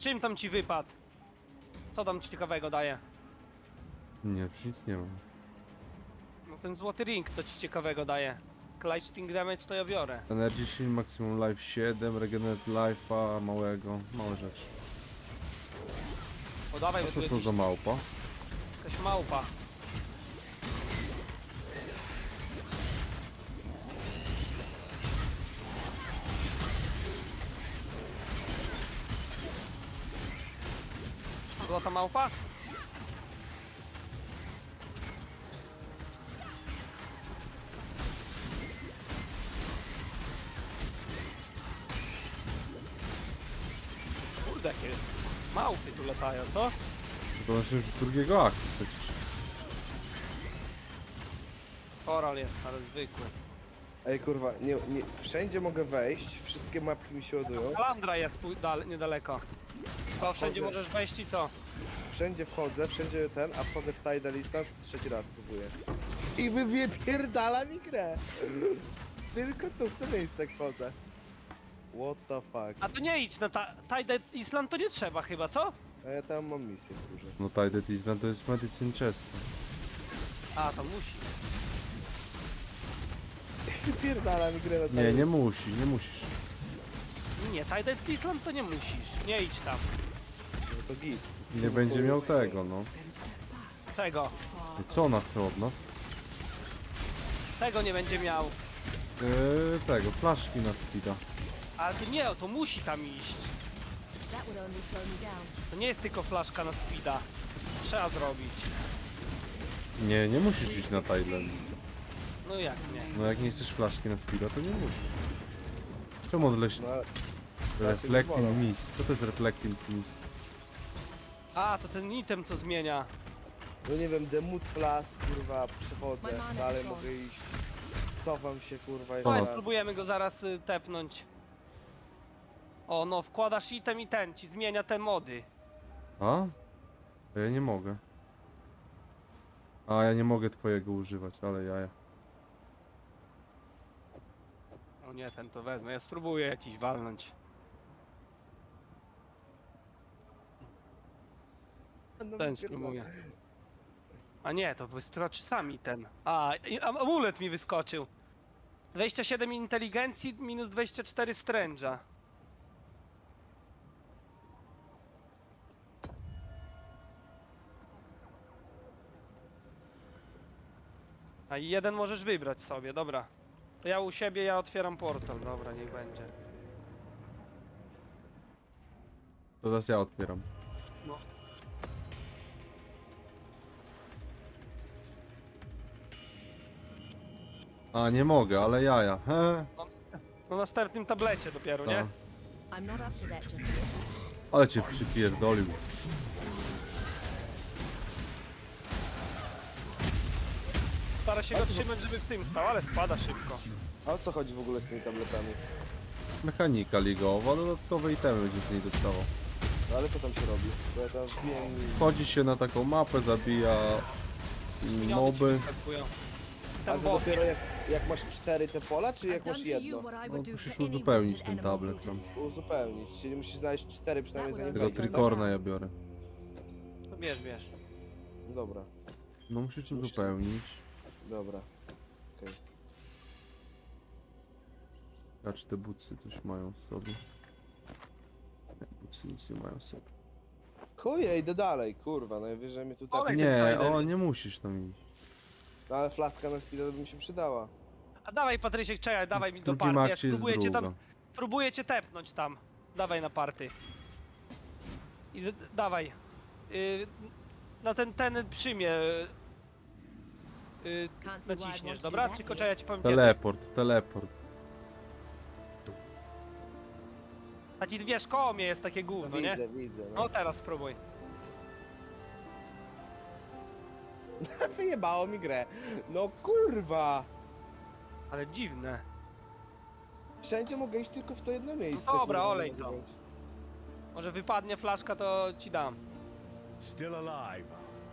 czym tam ci wypadł? Co tam ci ciekawego daje? Nie, już nic nie mam. No ten złoty ring, co ci ciekawego daje? Lightning damage to ja biorę. Energy Shield, Maximum Life siedem, Regenerate Life'a małego, małe rzeczy. O dawaj, bo tu Co to jakiś, za małpa? jakaś małpa. Złota małpa? Kurde, jakie małpy tu latają, co? To znaczy już z drugiego aktu przecież. Koral jest, ale zwykły. Ej kurwa, nie, nie, wszędzie mogę wejść, wszystkie mapki mi się ładują. Kalandra jest pół- dal, niedaleko. To wszędzie Wchodzę. możesz wejść i co? Wszędzie wchodzę, wszędzie ten, a wchodzę w Tidal Instant, trzeci raz próbuję. I wy wypierdala mi grę. Tylko tu, w to miejsce wchodzę. What the fuck. A to nie idź na ta Tide Island, to nie trzeba chyba, co? A ja tam mam misję w górze. No Tided Island to jest Medicine Chest. A, to musi. Wypierdala mi grę na Nie, Tidal. nie musi, nie musisz. Nie, Tide Island to nie musisz. Nie idź tam. No to git. Nie będzie miał tego, no. Then step back. Tego. I co ona chce od nas? Tego nie będzie miał. Yy, tego, flaszki na speeda. Ale to nie, to musi tam iść. That would only slow me down. To nie jest tylko flaszka na speeda. Trzeba zrobić. Nie, nie musisz iść na Thailand. No jak nie? No jak nie chcesz flaszki na speeda, to nie musisz. Czemu odleś... No, ale Reflecting Mist. Co to jest Reflecting Mist? A, to ten item co zmienia. no nie wiem, Demut Flas, kurwa, przechodzę, My mana dalej is mogę iść. Cofam się, kurwa, No, jeszcze. spróbujemy go zaraz y, tepnąć. O, no, wkładasz item i ten ci zmienia te mody. A? To ja nie mogę. A, ja nie mogę twojego używać, ale jaja. O nie, ten to wezmę. Ja spróbuję jakiś walnąć. No, Ten spróbuję. A nie, to wyskoczy sami ten. A, i am- amulet mi wyskoczył. dwadzieścia siedem inteligencji, minus dwadzieścia cztery stręża. A i jeden możesz wybrać sobie, dobra. To ja u siebie, ja otwieram portal, dobra, niech będzie. To teraz ja otwieram. No. A, nie mogę, ale jaja. He. Na następnym tablecie dopiero, nie? A, I'm not up to that just yet. ale cię przypierdolił. Stara się go trzymać, żeby w tym stał, ale spada szybko. A o co chodzi w ogóle z tymi tabletami? Mechanika ligowa, dodatkowe itemy będzie z niej dostało. No ale co tam się robi? Bo ja tam wiem i... Wchodzi się na taką mapę, zabija Miniony ci moby. wyskakują. Ale Ten to bot. dopiero jak, jak masz cztery te pola, czy I've jak done masz for you jedno? what I No, would do musisz for any uzupełnić wounded ten animal, tablet tam. Brutus. Uzupełnić, czyli musisz znaleźć cztery przynajmniej zanim Tego wejdziesz, tak? trikorna ja biorę. To bierz, bierz. Dobra, No musisz uzupełnić. dobra. Okej. A czy te bucy coś mają w sobie? Nie, bucy nic nie mają w sobie. Chuje, idę dalej, kurwa, najwyżej mnie tutaj... Olej. Nie, ten o, jest. nie musisz tam iść. No, ale flaska na speeda by mi się przydała. A dawaj Patrysiek, czekaj, dawaj mi W do drugim party. Ja akcie jest spróbuję cię tam, druga. próbuję cię tepnąć tam. Dawaj na party. I d- dawaj. Y, na ten, ten przyjmie. Y, Can't see why I'd naciśniesz, want to do dobra? that Tylko yet. czekaj, ja ci powiem kiedy. Teleport, teleport. A ci wiesz, koło mnie jest takie gówno, nie? Widzę, widzę, No no. teraz spróbuj. Wyjebało mi grę. No kurwa! Ale dziwne. Wszędzie mogę iść tylko w to jedno miejsce. No dobra, kurwa, olej nie to. mogę być. Może wypadnie flaszka, to ci dam. Still alive.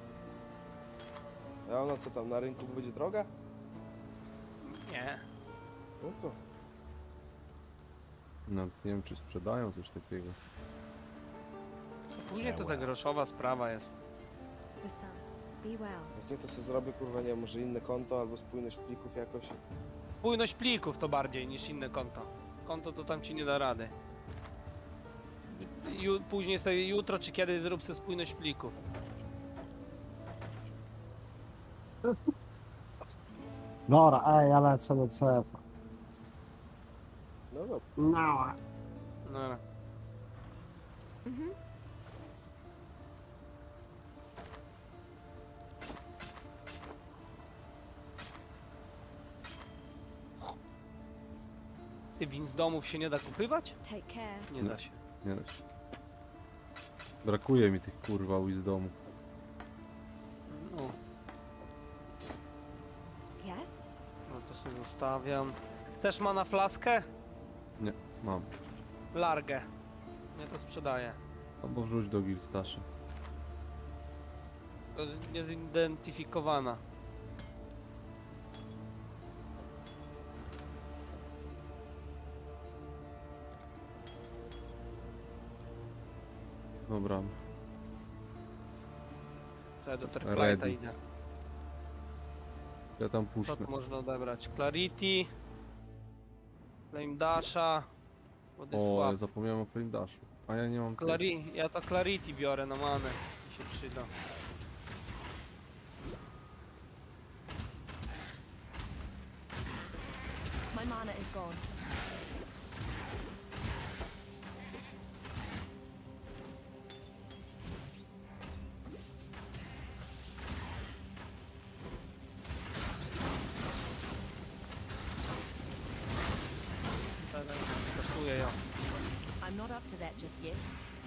A ona co tam, na rynku będzie droga? Nie. No to... No, nie wiem czy sprzedają coś takiego. Później to za groszowa sprawa jest. For some, be well. Jak nie, to sobie zrobię, kurwa, nie wiem, może inne konto albo spójność plików jakoś. Spójność plików to bardziej niż inne konto. Konto to tam ci nie da rady. Ju, później sobie jutro czy kiedyś zrób sobie spójność plików. Dobra, ej, ja lecę do C F. No dobra. No. No. Mhm. Ty win z domów się nie da kupywać? Take care. Nie da się. Nie da się. Brakuje mi tych kurwa wisdomu. No, Yes? no to sobie zostawiam. Też ma na flaskę? Nie, mam. Largę. Nie to sprzedaję. Albo wrzuć do Gilstasza. To niezidentyfikowana. Dobra. To ja do Terplite'a Ready. idę. Ja tam Co puszczę. tu można odebrać? Clarity. Flame Dasha. Body O, ja Swap. zapomniałem o Flame Dashu. A ja nie mam tego. Clari ja to Clarity biorę na manę. Mi się przyda. My mana is gone. Teraz Kasuję ją. I'm not up to that just yet.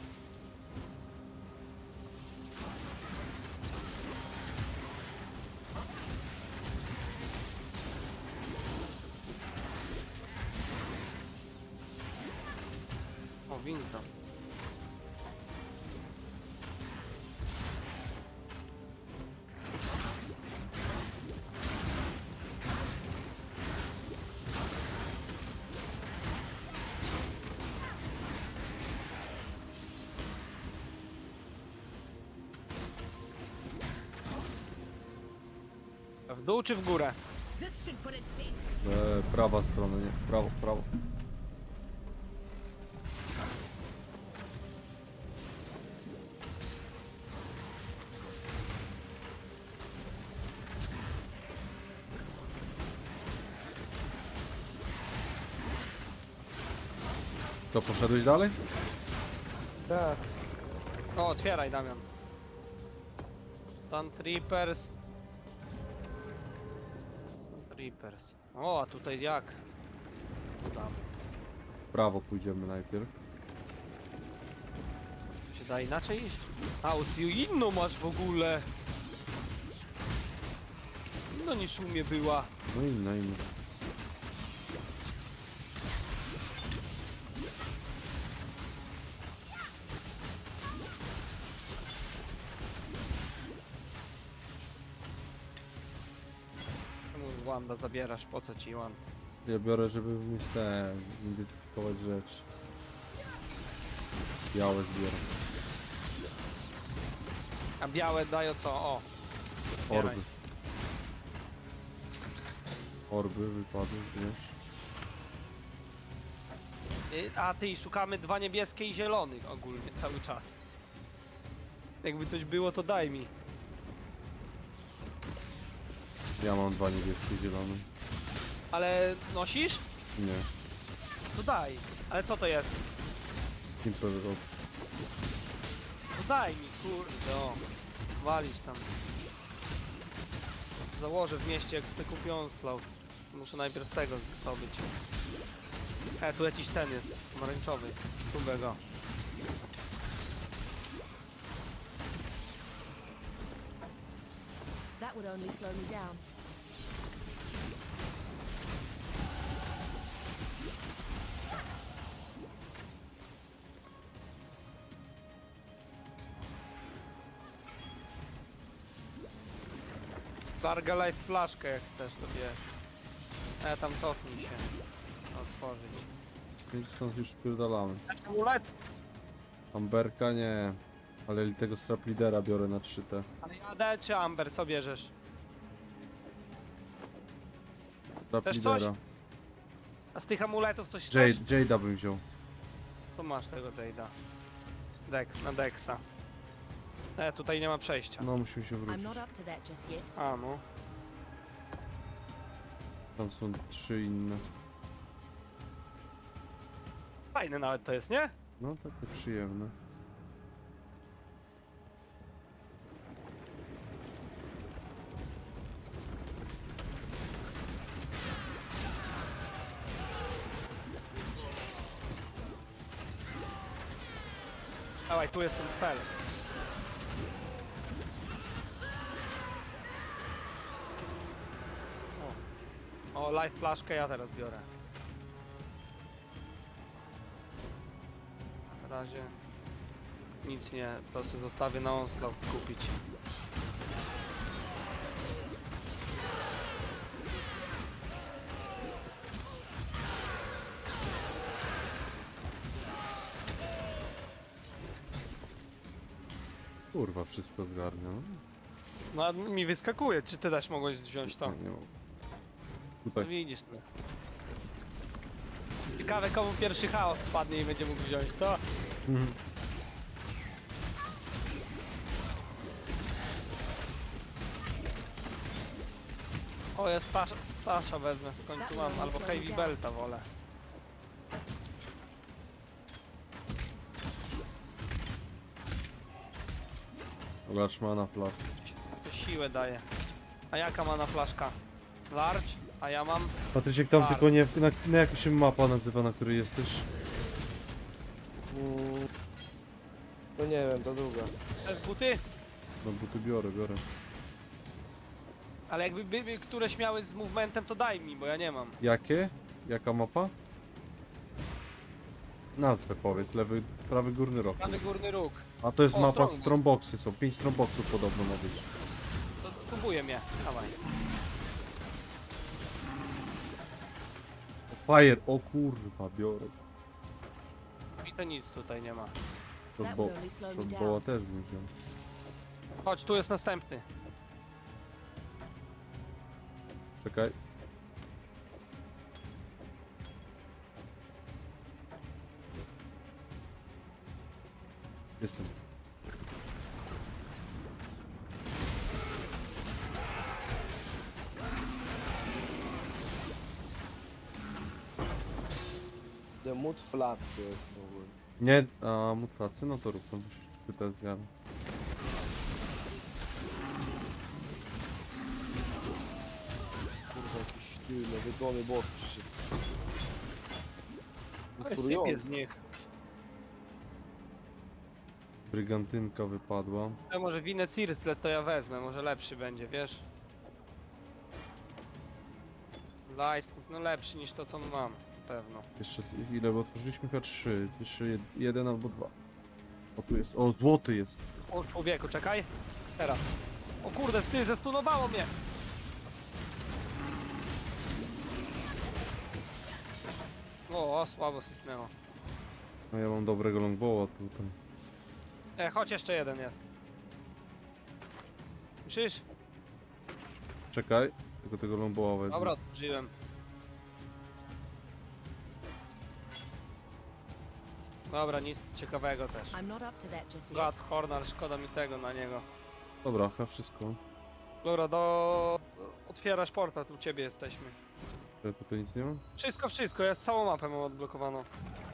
O, winko. W dół czy w górę? E, prawa strona, nie. Prawo, prawo. To poszedłeś dalej? Tak. O, otwieraj, Damian. Sun Trippers. Sun Trippers. O, a tutaj jak? Tam. W prawo pójdziemy najpierw. Tu się da inaczej iść? A, ty inną masz w ogóle. No niż u mnie była. No inna, inna. Czemu Wanda zabierasz? Po co ci Wanda? Ja biorę, żeby mieć te, identyfikować rzeczy. Białe zbieram. A białe dają co? O! Otwieraj. Orby. Orby wypadły, wiesz? Y, A ty, szukamy dwa niebieskie i zielonych ogólnie cały czas. Jakby coś było, to daj mi. Ja mam dwa niebieskie, zielone. Ale nosisz? Nie. To daj. Ale co to jest? Simple Rock. To daj mi, kurde, o. Walić tam. Założę w mieście, jak sobie kupią slow. Muszę najpierw tego zdobyć. E, tu jakiś ten jest, pomarańczowy. Spróbuję go. That would only slow me down. Larga life flaszkę jak chcesz, to wiesz. E, tam cofnij się. Otworzyć. I stąd już spierdalamy. Amulet? Amberka nie. Ale tego strap lidera biorę na trzy T. Ale ja D czy Amber, co bierzesz? Strap Też coś? lidera. A z tych amuletów coś chcesz? Jade, Jade'a bym wziął. To masz tego Jade'a. Dex, na Dexa. E, tutaj nie ma przejścia. No musimy się I'm wrócić. not up to that just yet. A no. Tam są trzy inne. Fajne nawet to jest, nie? No takie przyjemne. Dawaj, tu jest ten spell. O, o life flaszkę ja teraz biorę. Na razie nic nie, to sobie zostawię na onslaught kupić. Kurwa, wszystko zgarnia. No. No a mi wyskakuje, czy ty też mogłeś wziąć to? Nie, nie mogę. No Tutaj. widzisz no. Ciekawe komu pierwszy chaos spadnie i będzie mógł wziąć, co? Mhm. O, ja Stasza, Stasza wezmę, w końcu mam, albo Heavy Belta wolę. Olacz mana plus. To siłę daje. A jaka ma na flaszka? Large? A ja mam... Patrysiek, tam Tak. tylko nie... Na, na jak się mapa nazywa, na której jesteś? Mm, no nie wiem, to długo. Też buty? No bo tu biorę, biorę. Ale jakby by, by któreś miały z movementem, to daj mi, bo ja nie mam. Jakie? Jaka mapa? Nazwę powiedz, lewy, prawy górny rok. Prawy górny róg. A to jest O, mapa, Strongbox. strongboxy są, pięć strongboxów podobno ma być. To próbuje mnie. Dawaj. Fire, o kurwa, biorę. I to nic tutaj nie ma. Shotbo Shotboła też bym wziął. Chodź, tu jest następny. Czekaj. Jestem. The Mood Flats jest w ogóle. Nie, a mutacy, no to rób, to musisz ty też zgadnąć. Kurwa, jakiś tylny, wydolny boss przyszedł. Ale Kurujący. sypie z nich. Brygantynka wypadła. A może winę Cirslet to ja wezmę, może lepszy będzie, wiesz? Light, no lepszy niż to co mam, na pewno. Jeszcze ile, bo otworzyliśmy chyba trzy. Jeszcze jed, jeden albo dwa. O tu jest, o złoty jest. O człowieku, czekaj. Teraz. O kurde, ty, zestunowało mnie! O, o słabo sypnęło. No ja mam dobrego longbowa tutaj. E, chodź, jeszcze jeden jest. Słyszysz? Czekaj, tylko tego longbowa wezmę. Dobra, otworzyłem. Dobra, nic ciekawego też. I'm not up to that just yet. God Horn, ale szkoda mi tego na niego. Dobra, chyba wszystko. Dobra, do... otwierasz portal, tu u ciebie jesteśmy. Ja tutaj nic nie ma? Wszystko, wszystko, ja całą mapę mam odblokowaną.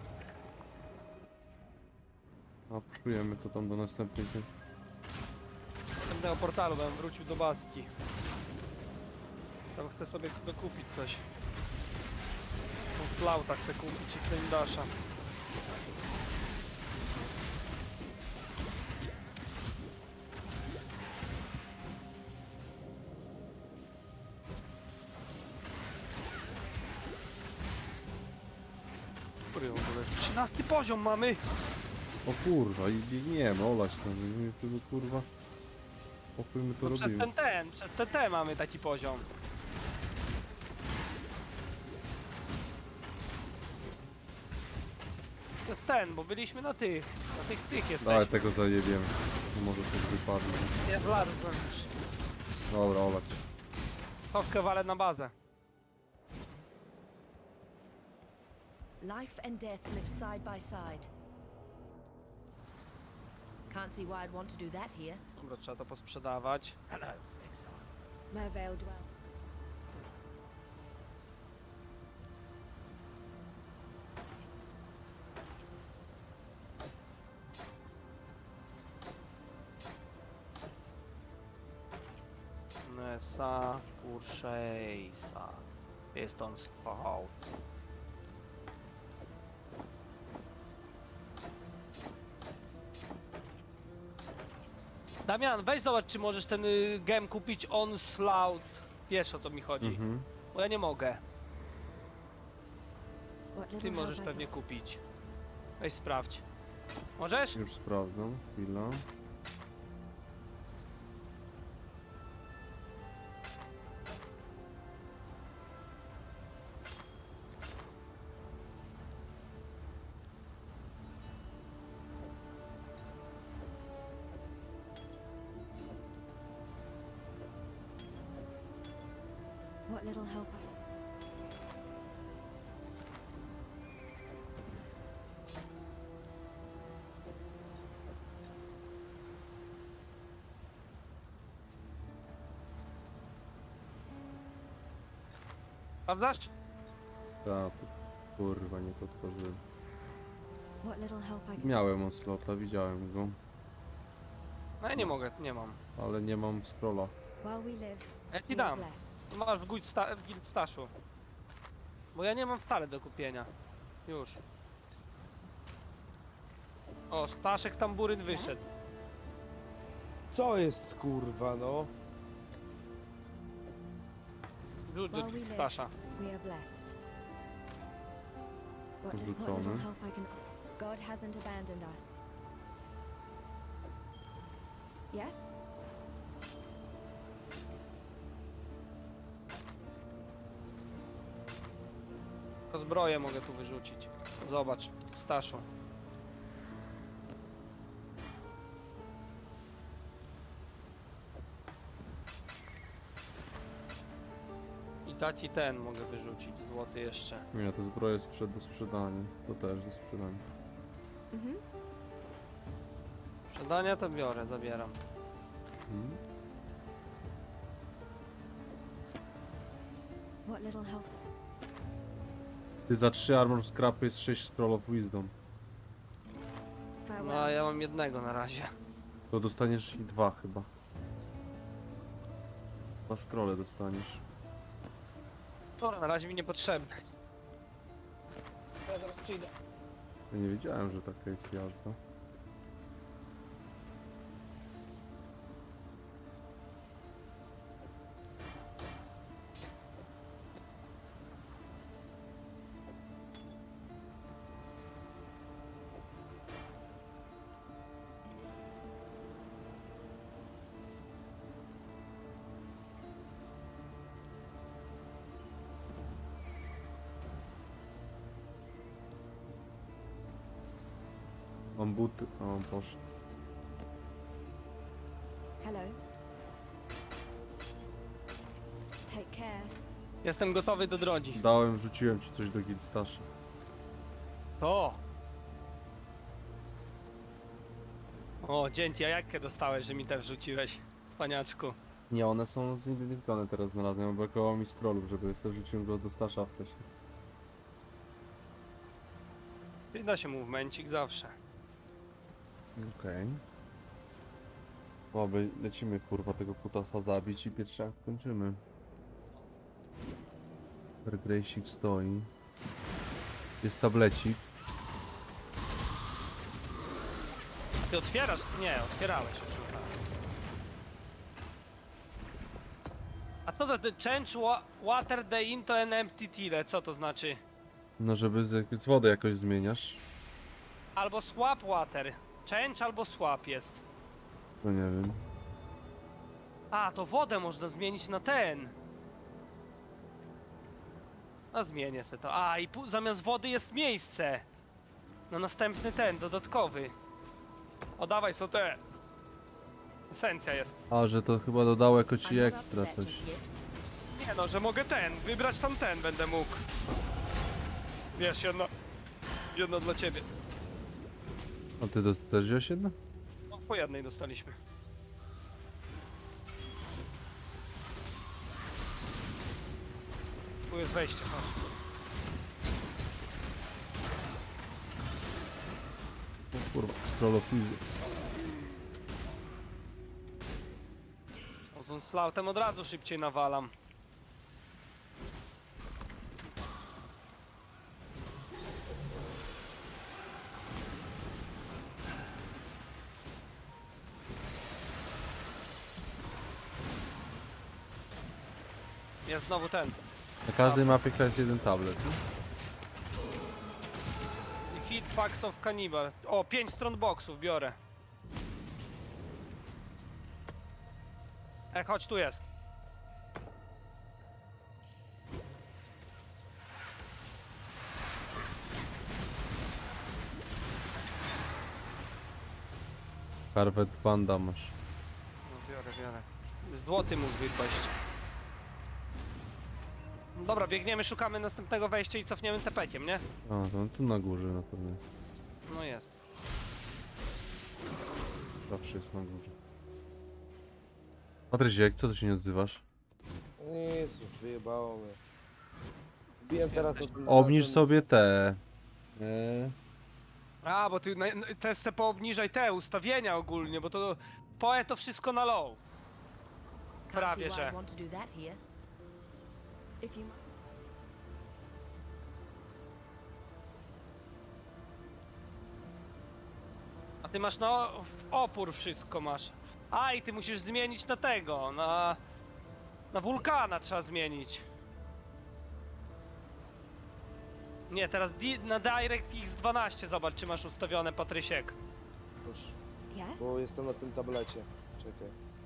A puszujemy to tam do następnej. Następnego portalu, bym wrócił do Baski. Tam chcę sobie dokupić coś. Tą slauta chcę kupić i Flame-Dasha. Kurde, w ogóle trzynasty poziom mamy! O kurwa, i biegniemy, olać tam, my tego kurwa. Pokój my to No przez robimy. ten ten, przez ten ten mamy taki poziom. To jest ten, bo byliśmy na tych. Na tych, tych Dawaj, jesteśmy. tego zajebiemy. To może coś wypadnie. Ja wlazłem już. Dobra, olać. Chowkę walę na bazę. Life and death live side by side. Can't see why I'd want to do that here. Dobra, trzeba to posprzedawać. Mervale dwell. Nessa Urszejsa. Jest on spał. Damian, weź zobacz, czy możesz ten y, gem kupić Onslaught. Wiesz, o co mi chodzi. Mhm. Bo ja nie mogę. What Ty little możesz help I pewnie kupić. Weź sprawdź. Możesz? Już sprawdzam. Chwila. What little help I Sprawdzasz? Tak, kurwa, nie to otworzyłem. What little help I can Miałem on slota, widziałem go, No ja nie mogę, nie mam. ale nie mam scrolla. while we live. Ja ci We are dam. blessed. Masz w guild, sta w guild staszu. Bo ja nie mam wcale do kupienia. Już. O, Staszek Tamburyn wyszedł. Co jest kurwa no? Wrzuć do While we guild live, Stasza. we are blessed. What, li- what Rzucony. little help I can. God hasn't abandoned us. Yes? Tylko zbroję mogę tu wyrzucić. Zobacz, Staszu. I dać i ten mogę wyrzucić, złoty jeszcze. Nie, to zbroja jest sprzed do sprzedania. To też do sprzedania. Mhm. Sprzedania to biorę, zabieram. Mhm. What little help? Ty za trzy armor scrapy jest sześć scroll of wisdom. Farewell. No a ja mam jednego na razie. To dostaniesz i dwa chyba. Dwa scrolle dostaniesz. Dobra, na razie mi niepotrzebne. Ja zaraz przyjdę. Ja nie wiedziałem, że taka jest jazda. Mam buty. O, on poszedł. Hello. Take care. Jestem gotowy do drogi. Dałem, wrzuciłem ci coś do guild stasza. Co? O, dzięki, a jakie dostałeś, że mi te wrzuciłeś, paniaczku? Nie, one są zidentyfikowane teraz znalazłem. Brakowało mi scrollów, żeby sobie wrzuciłem go do stasza wcześniej. Przyda się movemencik zawsze. Okej. Okay. Lecimy kurwa tego kutasa zabić i pierwszy kończymy. Grejsik stoi. Jest tablecik. A ty otwierasz? Nie, otwierałeś już. chyba. A co to the change wa water the into an empty tile? Co to znaczy? No żeby z, z wodę jakoś zmieniasz. Albo swap water. Change albo swap jest. No nie wiem. A, to wodę można zmienić na ten. A zmienię se to. A, i pu- zamiast wody jest miejsce. Na następny ten, dodatkowy. O, dawaj, co te. Esencja jest. A, że to chyba dodało jako I'm ci not up to ekstra that coś. just yet. Nie no, że mogę ten, wybrać tam ten będę mógł. Wiesz, jedno... Jedno dla ciebie. A ty do, też wziąłeś jedno? No, po jednej dostaliśmy. Tu jest wejście, chodź. O kurwa, scroll of music. O, z slautem od razu szybciej nawalam. Jest znowu ten. Na każdej mapie chyba jest jeden tablet. Hit Packs of Cannibal. O, pięć stron boxów biorę. E, chodź, tu jest. Carpet Panda masz. No, biorę, biorę. Złoty mógł wypaść. No dobra, biegniemy, szukamy następnego wejścia i cofniemy tepekiem, nie? A, to tu na górze na pewno. No jest. Zawsze jest na górze. Patrysiek, co ty się nie odzywasz? Nic, już wyjebało mnie. Biłem teraz na tym... Obniż na tym- sobie te... E, A, bo ty na- na- też se poobniżaj te ustawienia ogólnie, bo to poe to wszystko na low. Can't Prawie, see why że. I'd want to do that here. If you A ty masz no w opór wszystko masz. A i ty musisz zmienić na tego, na... Na wulkana trzeba zmienić. Nie, teraz di na DirectX dwanaście zobacz, czy masz ustawione, Patrysiek. Już, Yes? bo jestem na tym tablecie. Czekaj.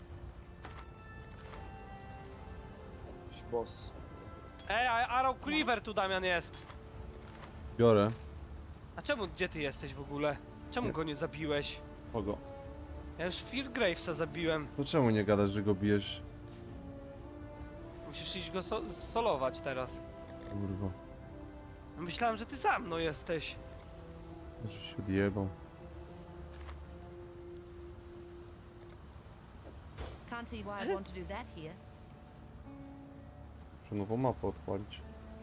Jakiś boss. Ej, a Arrow Cleaver tu, Damian, jest. biorę. A czemu, gdzie ty jesteś w ogóle? Czemu Nie. go nie zabiłeś? Kogo? Ja już Fear Gravesa zabiłem. To czemu nie gadasz, że go bijesz? Musisz iść go so solować teraz. Kurwa. Myślałem, że ty za mną jesteś. Może się odjebał. Can't see why I'd want to do that here. Muszę nową mapę odpalić.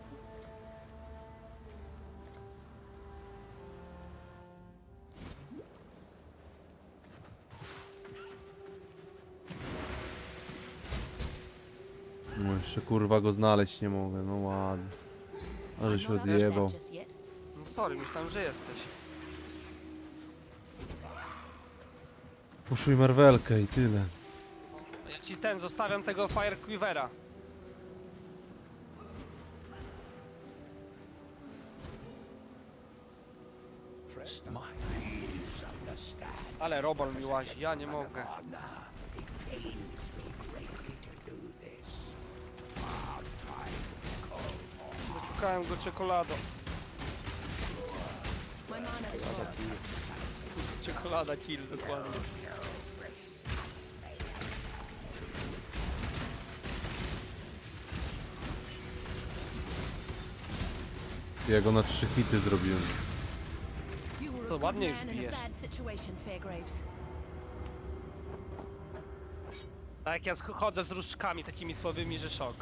No jeszcze kurwa go znaleźć nie mogę, no ładnie. Ale I'm się not up to odjebał. that just yet. No sorry, myślałem, że jesteś. Puszuj Marvelkę i tyle. Ja ci ten, zostawiam tego Fire Quivera. Ale Robal mi łazi, ja nie mogę. Doszukałem go czekoladą. My mana is low. Czekolada kill, dokładnie. Ja go na trzy hity zrobiłem. You were To a good ładnie już man in a bijesz. bad situation, Fairgraves. Tak jak ja sch- chodzę z różdżkami takimi słabymi, że szok.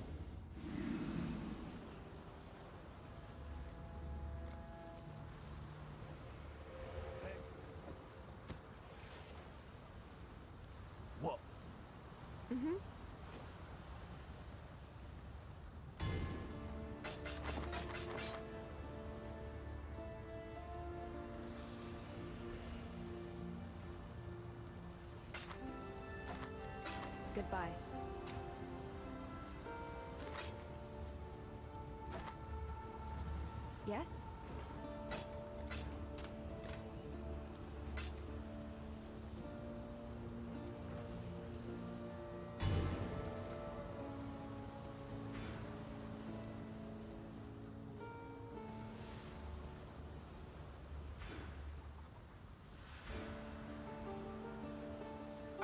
Goodbye. Yes?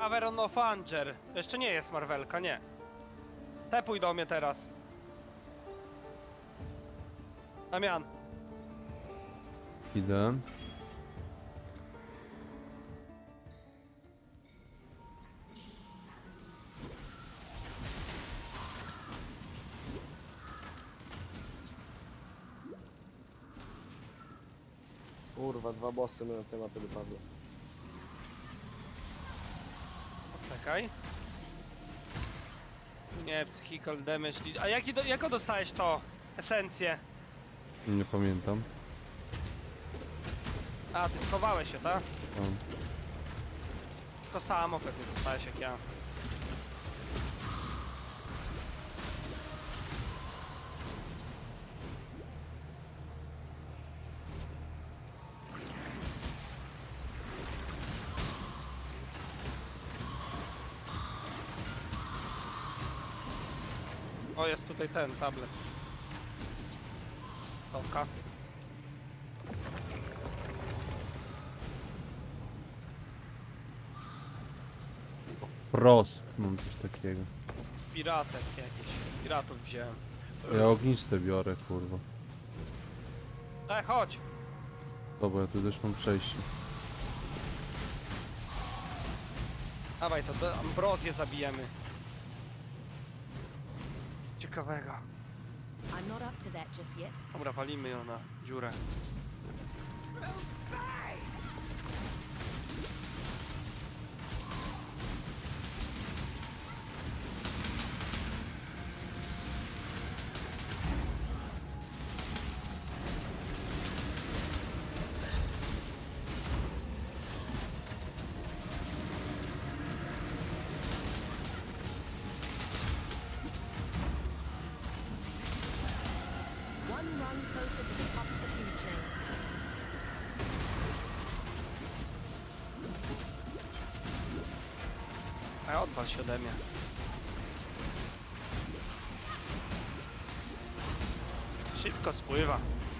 Averon of Anger. To jeszcze nie jest Marvelka, nie. Tepuj do mnie teraz. Damian. Idę. Kurwa, dwa bossy my na temat wypadły. Czekaj. Nie, psychical damage. A jaki do, jako dostałeś to? Esencję. Nie pamiętam. A, ty schowałeś się, tak? No. To samo pewnie dostałeś jak ja. O, jest tutaj ten tablet. Cofka. Prost, mam coś takiego. Pirates jakieś. Piratów wziąłem. Ja ogniste biorę, kurwa. E, chodź! Dobra, ja tu też mam przejście. Dawaj, to do Ambrozję zabijemy. Ciekawego. I'm not up to that just yet. Dobra, walimy ją na dziurę. One rung closer to the top of the food chain. A odpal się ode mnie. Szybko spływa.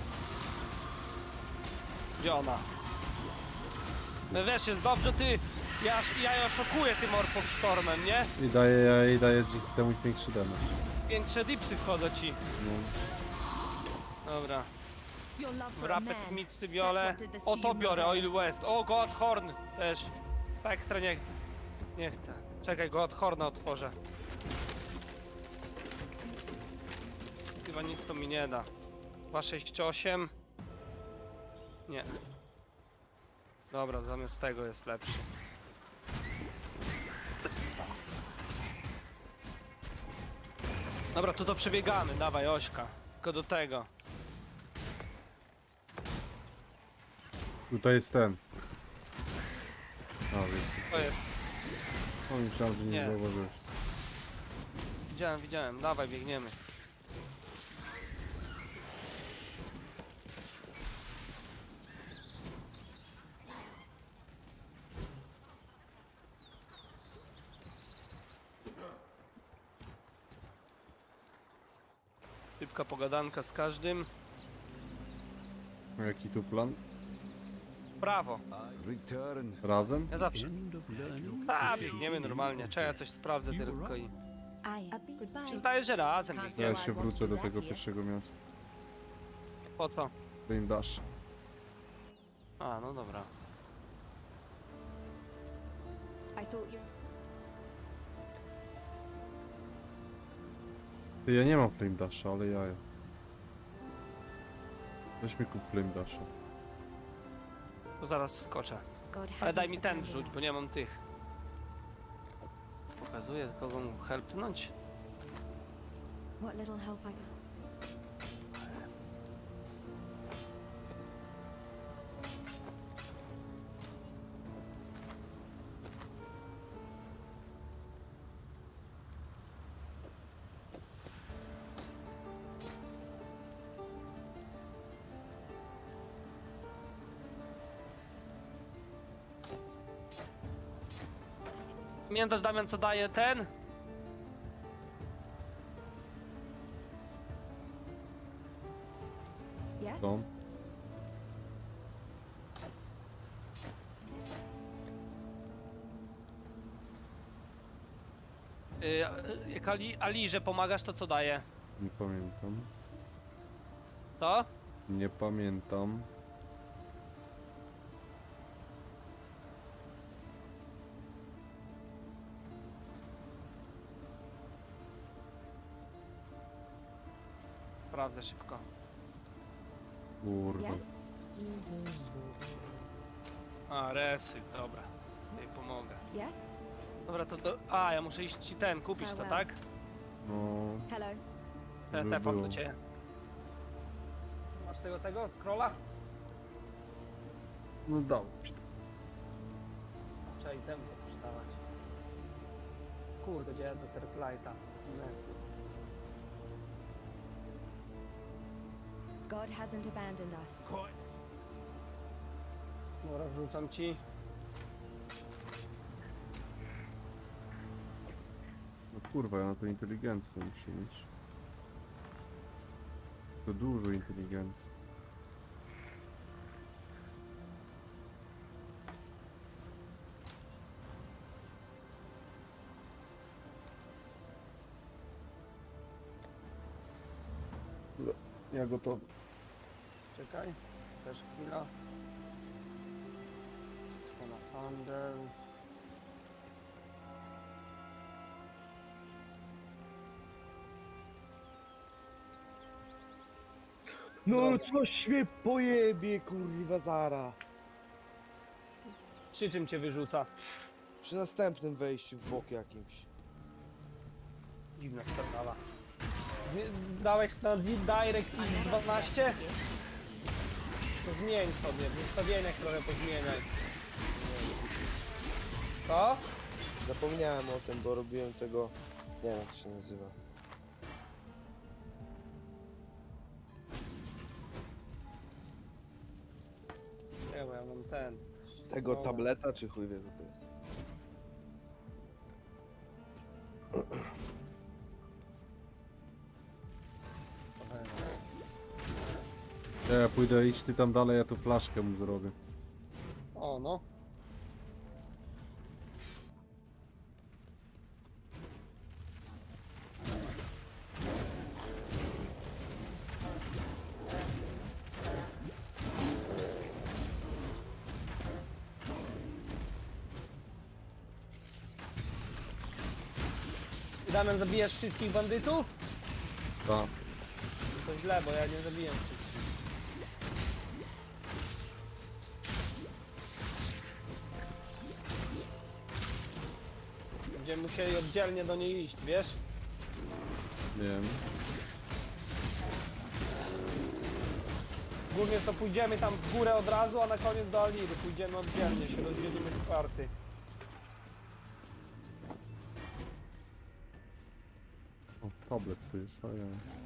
Gdzie ona? No wiesz, jest dobrze, ty... Ja, ja ją oszukuję tym Orpów Stormem, nie? I daję, ja jej daję dzięki temu większy damage. Większe dipsy wchodzą ci. No. Dobra. Your love W for a man. Rapid Mitsy That's biorę. what did this to O to you, biorę, Marvel. Oil West. O, God Horn też. Spectre nie... Nie chcę. Czekaj, God Horna otworzę. Chyba nic to mi nie da. dwa sześć osiem. Nie. Dobra, zamiast tego jest lepszy. Dobra, tu to przebiegamy, dawaj Ośka. Tylko do tego. Tutaj jest ten. A, więc. To jest. O, myślałem, że nie, Nie. zauważyłeś. Widziałem, widziałem. Dawaj, biegniemy. Szybka pogadanka z każdym. A jaki tu plan? Prawo. Return. Razem? Ja zawsze. End of learning. A, biegniemy normalnie. Czekaj, ja coś sprawdzę tylko i... I goodbye. Się zdaje, że razem Can't biegniemy. Zaraz się wrócę do tego pierwszego miasta. Po co? Flame Dash. A, no dobra. I thought you. Ty, ja nie mam Flame Dasha, ale jaja. Weź mi kup Flame Dasha. To zaraz skoczę. God Ale daj hasn't mi ten abandoned wrzuć, bo us. nie mam tych. Pokazuję, kogo mu helpnąć. What little help I got. Pamiętasz, Damian, co daje ten? Yes? Co? Y, jak Ali, Alirze pomagasz, to co daje? Nie pamiętam. Co? Nie pamiętam. Sprawdzę szybko. Kurwa. Yes? A, resy, dobra. Jej pomogę. Yes? Dobra, to do... A, ja muszę iść ci ten, kupić to, Farewell. tak? No, Hello. Te, by tepam było. do ciebie. Masz tego, tego, scrolla? No dał. Trzeba item sprzedawać. Kurde, gdzie ja do Terplighta? Resy. God hasn't abandoned us. Dobra, wrzucam ci. No kurwa, ja na to inteligencję muszę mieć. To dużo inteligencji. Dobra, ja gotowy. Czekaj. Też chwila. To na handel. No coś mnie pojebie, kurwa, zara. Przy czym cię wyrzuca? Przy następnym wejściu w bok jakimś. Dziwna skandala. Zmi- Dałeś na Di- DirectX dwanaście? To zmień sobie, w ustawieniach trochę pozmieniaj. Co? Zapomniałem o tym, bo robiłem tego... Nie wiem, jak to się nazywa. Nie, bo ja mam ten. Tego tableta, czy chuj wie co to jest. Ja, ja pójdę, idź ty tam dalej, ja tu flaszkę mu zrobię. O, no. Damian, zabijasz wszystkich bandytów? Tak. To źle, bo ja nie zabijam wszystkich. Będziemy musieli oddzielnie do niej iść, wiesz? Wiem. Głównie to pójdziemy tam w górę od razu, a na koniec do Aliry. Pójdziemy oddzielnie, się rozdzielimy z party. O, tablet tu jest, a ja.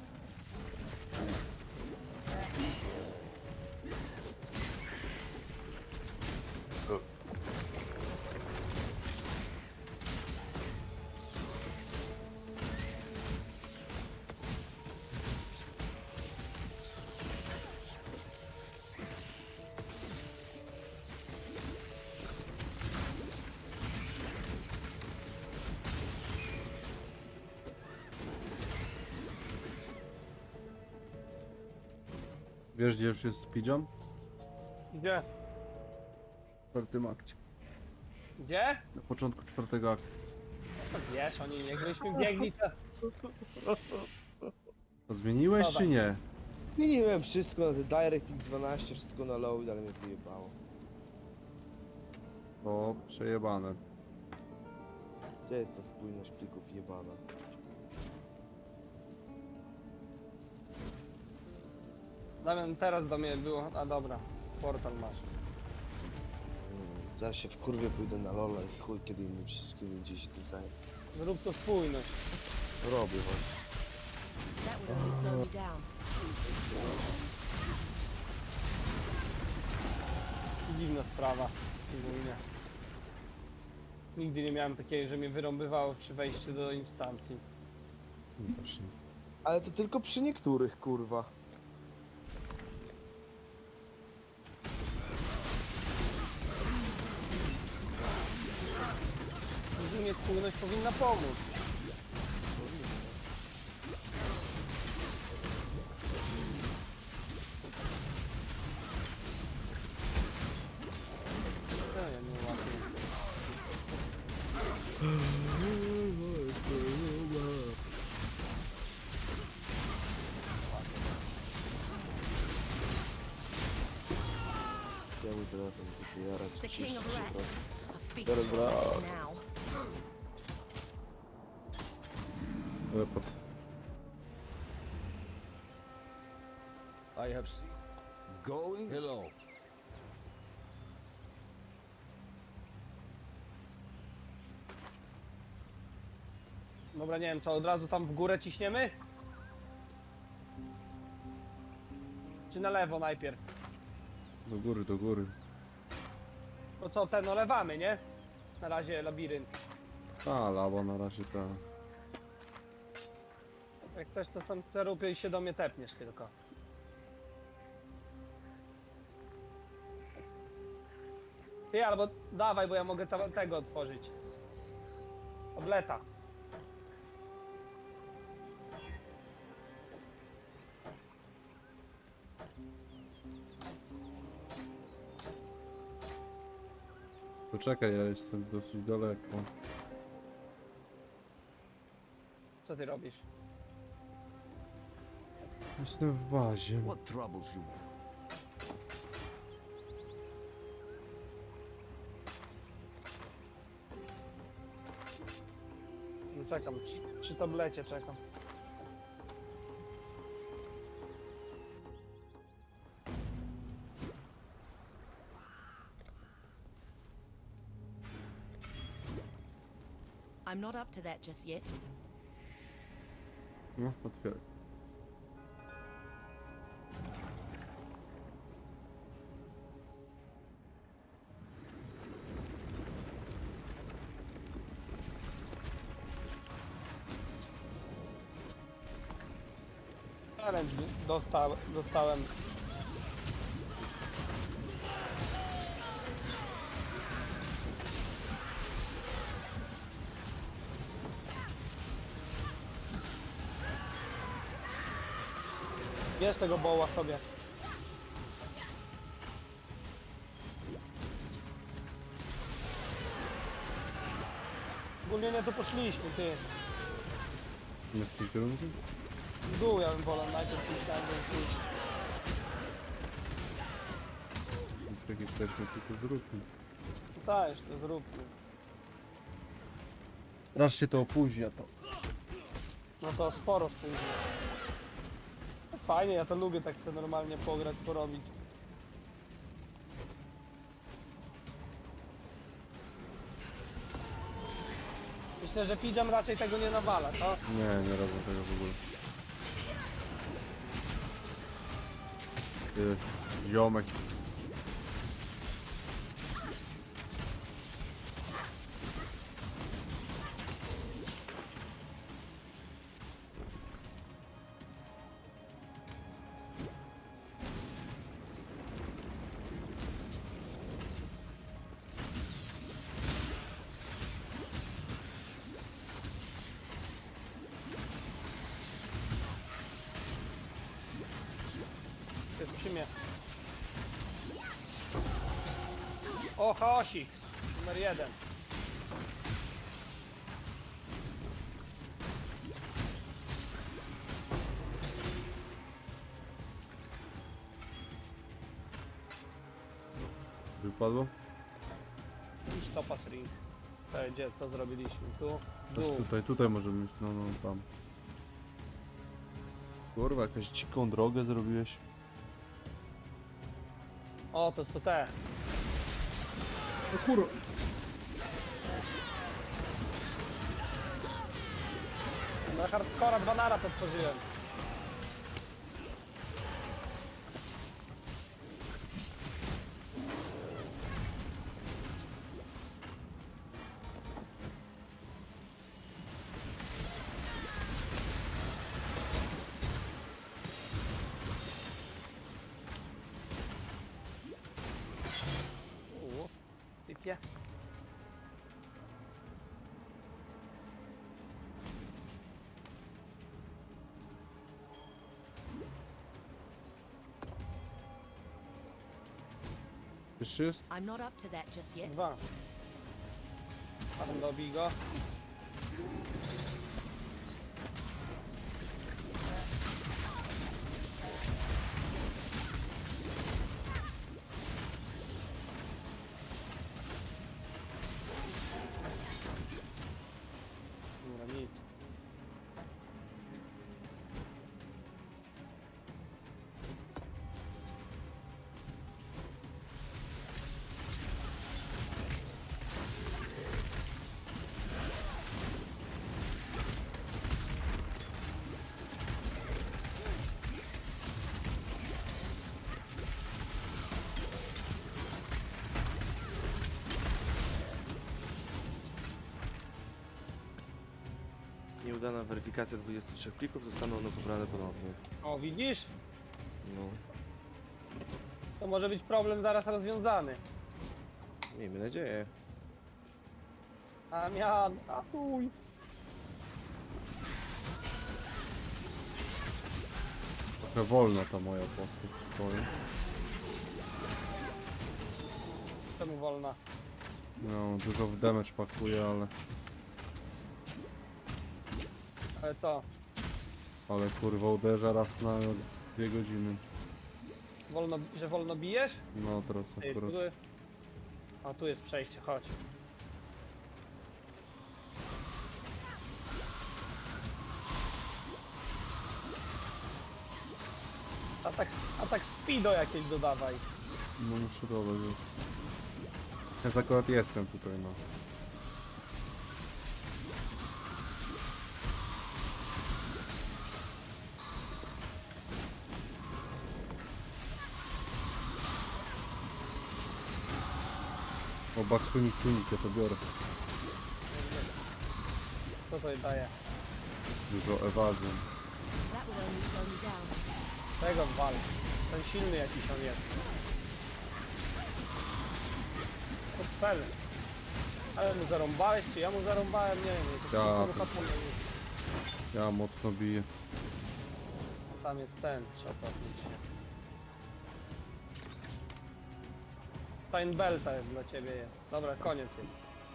Wiesz, gdzie już jest speedjump? Gdzie? W czwartym akcie. Gdzie? Na początku czwartego aktu. No to wiesz, oni jakbyśmy biegli to... To zmieniłeś Dobra. czy nie? Zmieniłem wszystko na te DirectX dwanaście, wszystko na low i dalej mnie wyjebało. To przejebane. Gdzie jest ta spójność plików jebana? Damian, teraz do mnie było... A dobra, portal masz. Mm, Zaraz się w kurwie pójdę na lola i chuj kiedy inny, kiedy indziej się tym zajmę. Zrób to spójność. Robię właśnie. That would only slow me down. Dziwna sprawa. Ogólnie. Nigdy nie miałem takiej, że mnie wyrąbywało przy wejściu do instancji. Też nie. Ale to tylko przy niektórych, kurwa. Ogólnie spójność powinna pomóc. Biorę The king of trzydzieści rats. procent. A feast Biorę for brak. rabbits now. Teleport. I have seen. Going? Hello. Dobra, nie wiem, co od razu tam w górę ciśniemy? Czy na lewo najpierw? Do góry, do góry. To co, ten olewamy, nie? Na razie labirynt. A, lawa na razie ta. Jak chcesz, to są te rupy i się do mnie tepniesz tylko. Ty, albo dawaj, bo ja mogę ta, tego otworzyć. Obleta. Poczekaj, ja jestem dosyć daleko. Co ty robisz? Jestem w bazie. What troubles you? No czekam, przy, przy tablecie czekam. I'm not up to that just yet. No, otwieraj. Challenge dostał, dostałem. Bierz tego boła sobie. Ogólnie nie tu poszliśmy, ty. Nie w tym kierunku? W dół ja bym wolał najpierw pójść tam, więc pójść. Jak jesteśmy, tylko zróbmy. No tak, już to zróbmy. Raz się to opóźnia, to. No to sporo spóźnia. Fajnie, ja to lubię tak sobie normalnie pograć, porobić. Myślę, że Pidgeam raczej tego nie nawala, co? Nie, nie robię tego w ogóle. Ty, ziomek. Jest przy mnie. O, chaosik! Numer jeden. Wypadło? I stopas ring. To gdzie, co zrobiliśmy? Tu, Teraz dół. tutaj, tutaj możemy iść, no, no, tam. Kurwa, jakąś dziką drogę zrobiłeś. O, to co te. O kurwa. Na hardcora dwa naraz otworzyłem. U, typie. Jeszcze jest? I'm not up to that just yet. Dwa. Padam do Bigo. Nieudana weryfikacja dwudziestu trzech plików, zostaną one pobrane ponownie. O, widzisz? No, To może być problem zaraz rozwiązany. miejmy nadzieję. Damian, ratuj! Trochę wolna ta moja postać. Powiem. Czemu wolna? No, dużo w damage pakuje, ale... Ale co? Ale kurwa uderza raz na dwie godziny. Wolno, że wolno bijesz? No teraz Ej, akurat. tu... O, tu jest przejście, chodź. Atak, atak speedo jakieś dodawaj. No muszę dodać już. Ja akurat jestem tutaj, no. O, baksunik tunik, ja to biorę. Co to daje? Dużo ewazji. That will only slow me down. Tego wal. Ten silny jakiś on jest. To cel. Ale mu zarąbałeś, czy ja mu zarąbałem? Nie wiem, to Ja, wszystko to- mu padło. Ja mocno biję. Tam jest ten, trzeba cofnąć się. Time Belta jest dla ciebie jest. Dobra, koniec jest.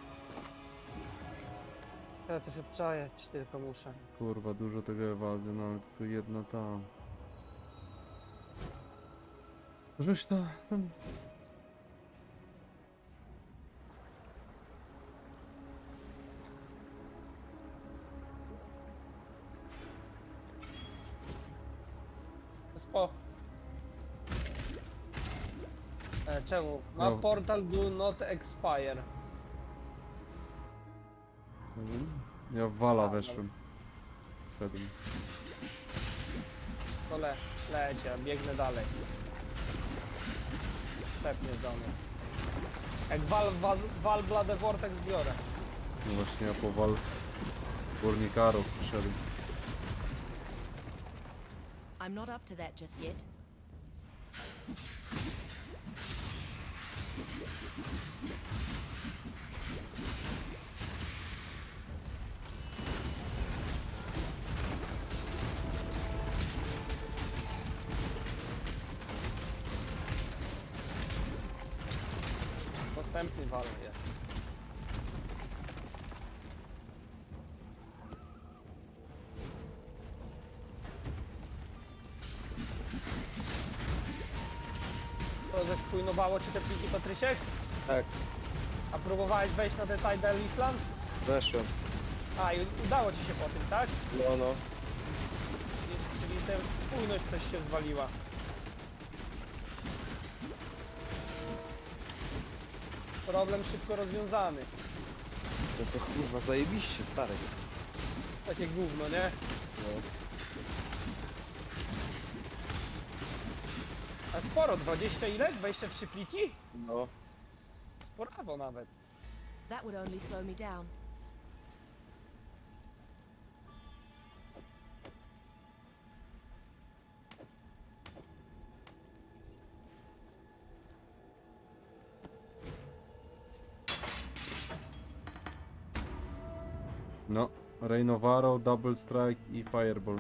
Ja coś obczajać tylko muszę. Kurwa, dużo tego ewazji, no ale tylko jedna tam. Żeś ta... Ten... Spo. E, czemu? Ma No. portal do not expire. Ja w wala A, weszłem. Wtedy. To le, lecie, ja biegnę dalej. Stepniesz do mnie. Jak wal, wal, wal Blade Vortex biorę. No właśnie ja po wal... Górnikarów przyszedłem. I'm not up to that just yet. Następny wal jest. To zespójnowało ci te pliki, Patrysiek? Tak, A próbowałeś wejść na te Tidal Island? weszłem. A, i udało ci się po tym, tak? No, no. Czyli- Czyli tę spójność też się zwaliła. Problem szybko rozwiązany. No to kurwa zajebiście, stary. Takie gówno, nie? No. A sporo, dwadzieścia ile? dwadzieścia trzy pliki? No. Sporawo nawet. That would only slow me down. No. Rain of Arrow, Double Strike i Fireball.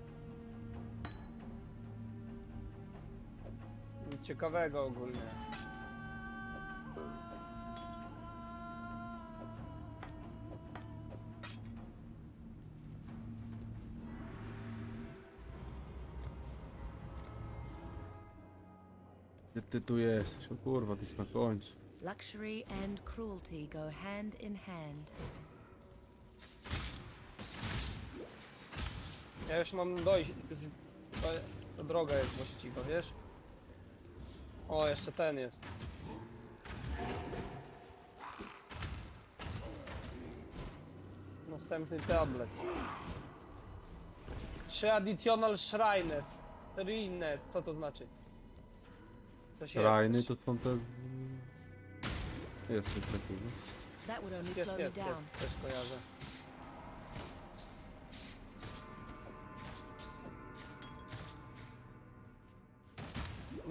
Nic ciekawego ogólnie. Gdzie ty tu jesteś? O kurwa, ty jest na końcu. Luxury and cruelty go hand in hand. Ja już mam dojść, już to, to droga jest właściwa, wiesz? O, jeszcze ten jest. Następny tablet. Trzy additional shrines. Shrines, co to znaczy? Coś jest. Rajny to są te... Jest coś takiego. That would only Jest, slow me jest, down. jest, też kojarzę.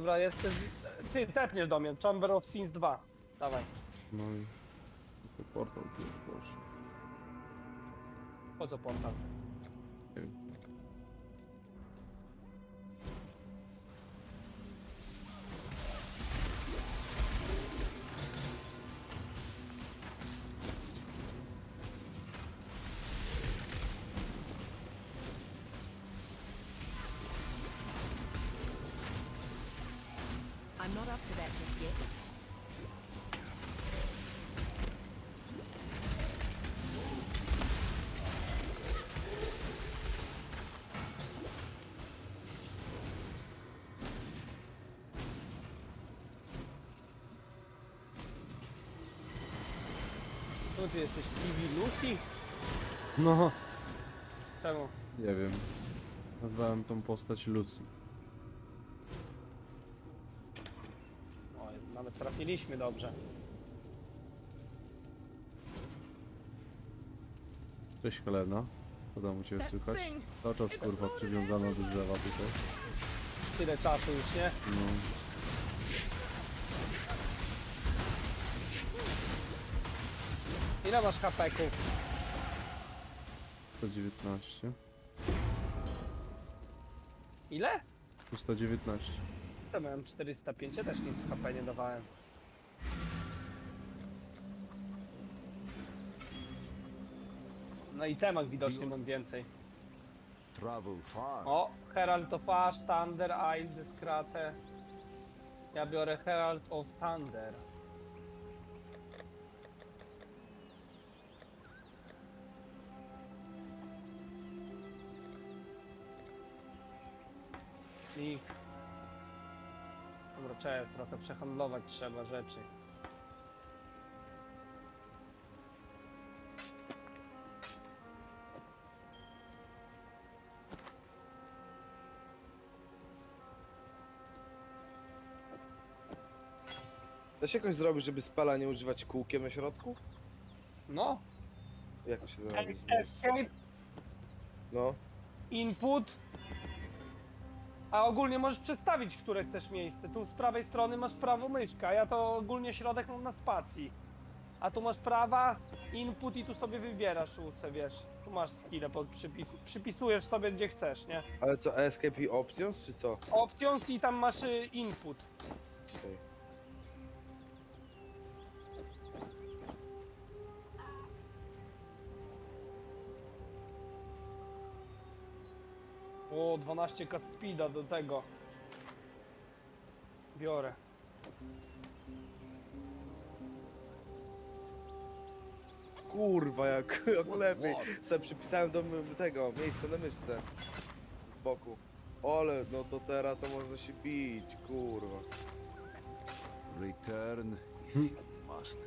Dobra, jesteś... Ty, tepniesz do mnie, Chamber of Sins dwa. Dawaj, No i... To portal tu, boże. po co portal? Nie wiem. I'm not up to that just yet. Tu ty jesteś T V Lucy? No, Czemu? nie wiem. Nazwałem tą postać Lucy. Oj, nawet trafiliśmy dobrze. Cześć Helena. Co tam u Ciebie słychać? Cały czas kurwa przywiązana do drzewa tutaj. Tyle czasu już, nie? No. Ile masz hapeków? sto dziewiętnaście. Ile? Tu sto dziewiętnaście. To miałem czterysta pięć, ja też nic H P nie dawałem. Na itemach widocznie mam więcej. Travel far. O, Herald of Ash, Thunder, Ice, Deskrate. Ja biorę Herald of Thunder. I... Dobra, trzeba trochę przehandlować trzeba rzeczy. Da się jakoś zrobić, żeby spela nie używać kółkiem na środku? No, Jak to się robi? escape, No. input. A ogólnie możesz przestawić, które chcesz miejsce. Tu z prawej strony masz prawą myszkę, a ja to ogólnie środek mam na spacji. A tu masz prawa, input i tu sobie wybierasz łusę, wiesz. Tu masz skille, pod przypis przypisujesz sobie gdzie chcesz, nie? Ale co, escape i options, czy co? Options i tam masz y, input. Okej. O, dwanaście ka speeda do tego. Biorę. Kurwa, jak, jak lepiej. Se przypisałem do m- tego miejsca na myszce. Z boku. Ale, no to teraz to można się bić, kurwa. Return if you must.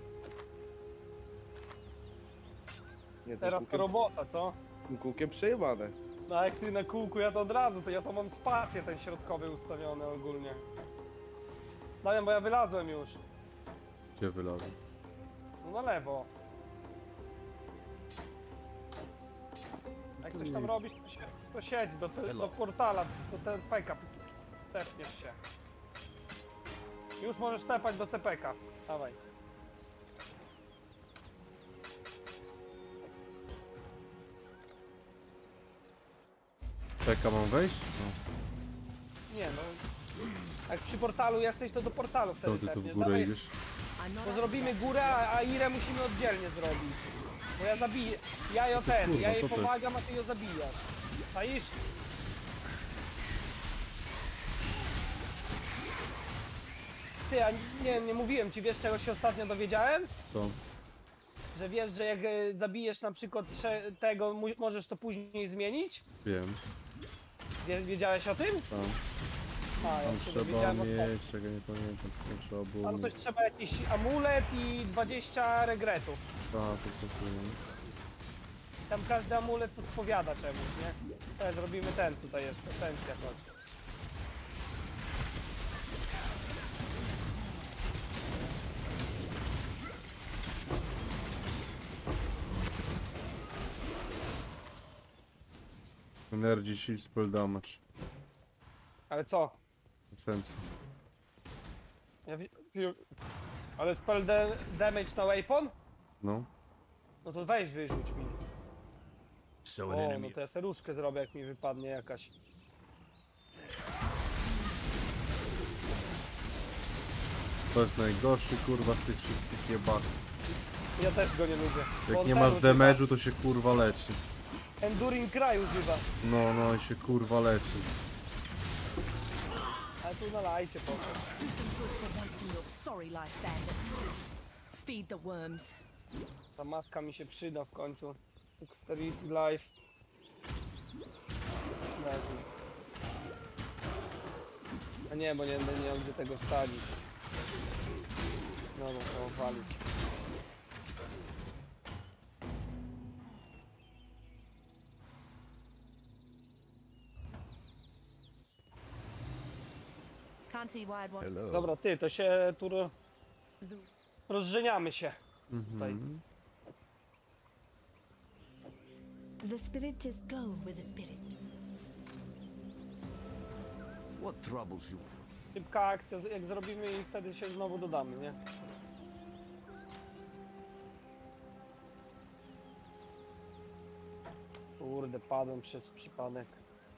Nie, tym Teraz to kółkiem, robota, co? tym kółkiem przejebane. No a jak ty na kółku, ja to od razu, to ja to mam spację ten środkowy ustawiony ogólnie. Damian, bo ja wylazłem już. Gdzie wylazłem? No na lewo. Jak coś tam robisz, to, się, to siedź do, te, do portala, do T P K. Tepniesz się. Już możesz tepać do T P K. Dawaj. Czeka, mam wejść? No. Nie no. Jak przy portalu jesteś, to do portalu To wtedy ty tu w tepniesz. górę Dawaj. idziesz? I'm not To up to zrobimy that. górę, a, a Irę musimy oddzielnie zrobić. Bo ja zabiję. Ja ją ten, kurwa, ja jej co ty? pomagam, a ty ją zabijasz. Czaisz? Ty, a nie, nie mówiłem ci, wiesz czego się ostatnio dowiedziałem? To. Że wiesz, że jak e, zabijesz na przykład trze- tego, mu- możesz to później zmienić? Wiem. Wie, wiedziałeś o tym? Tam, A, ja tam się trzeba dowiedziałem od tego. mieć, czego nie pamiętam. Tam trzeba było Tam mieć. coś trzeba jakiś amulet i dwadzieścia regretów. A, to co tu jest? Tam każdy amulet podpowiada czemuś, nie? Teraz zrobimy ten, tutaj jest esencja, chodź. Energy shield spell damage. Ale co? Esencja. Ja wi- ty- Ale spell da- damage na weapon? No. No to weź wyrzuć mi. So an O, no enemy. to ja sobie różkę zrobię, jak mi wypadnie jakaś. To jest najgorszy kurwa z tych wszystkich jebaków. Ja też go nie lubię. bo Jak on nie ten masz używa. damage'u, to się kurwa leczy. Enduring Cry używa. No, no i się kurwa leczy. Ale tu nalajcie po prostu. Do some good for once in your sorry life, bandit. Feed the worms. Ta maska mi się przyda w końcu. Dexterity Life. Wezmę. A nie, bo nie będę miał gdzie tego wsadzić. No, no to walić. Can't see why I'd want Hello. Dobra, ty, to się tu ro- rozżeniamy się. Tutaj. Mhm. the spirit go with the spirit. What troubles you? Szybka akcja, jak zrobimy i wtedy się znowu dodamy, nie? Kurde, padłem przez przypadek.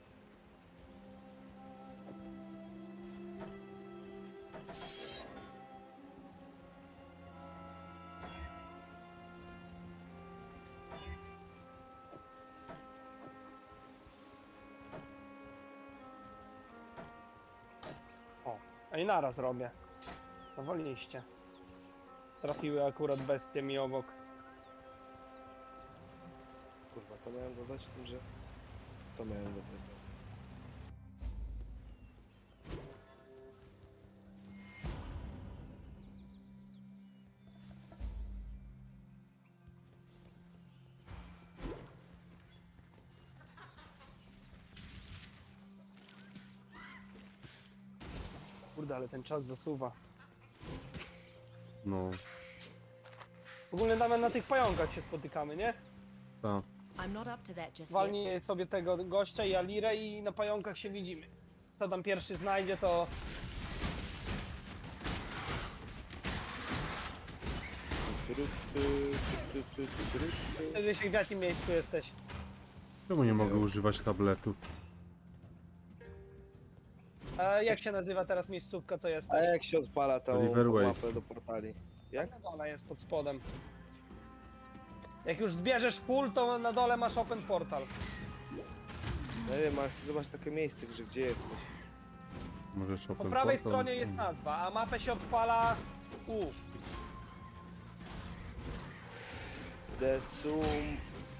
O, a i naraz robię. Powolniście. Trafiły akurat bestie mi obok. Kurwa, to miałem dodać tym, że... To miałem dodać. Kurde, ale ten czas zasuwa. No, W ogóle nawet na tych pająkach się spotykamy, nie? tak. I'm not up to that just yet. Walnij sobie tego gościa i Alirę i na pająkach się widzimy. Kto tam pierwszy znajdzie, to... Wtedy się w jakim miejscu jesteś? Czemu nie mogę używać tabletu? A jak się nazywa teraz miejscówka, co A jesteś? jak się odpala tą River tą Waves. mapę do portali? Jak? Na dole jest pod spodem. Jak już bierzesz full, to na dole masz open portal. No nie wiem, ale chcę zobaczyć takie miejsce, że gdzie jesteś. Możesz Po open prawej portal? stronie jest nazwa, a mapę się odpala u. The Sum...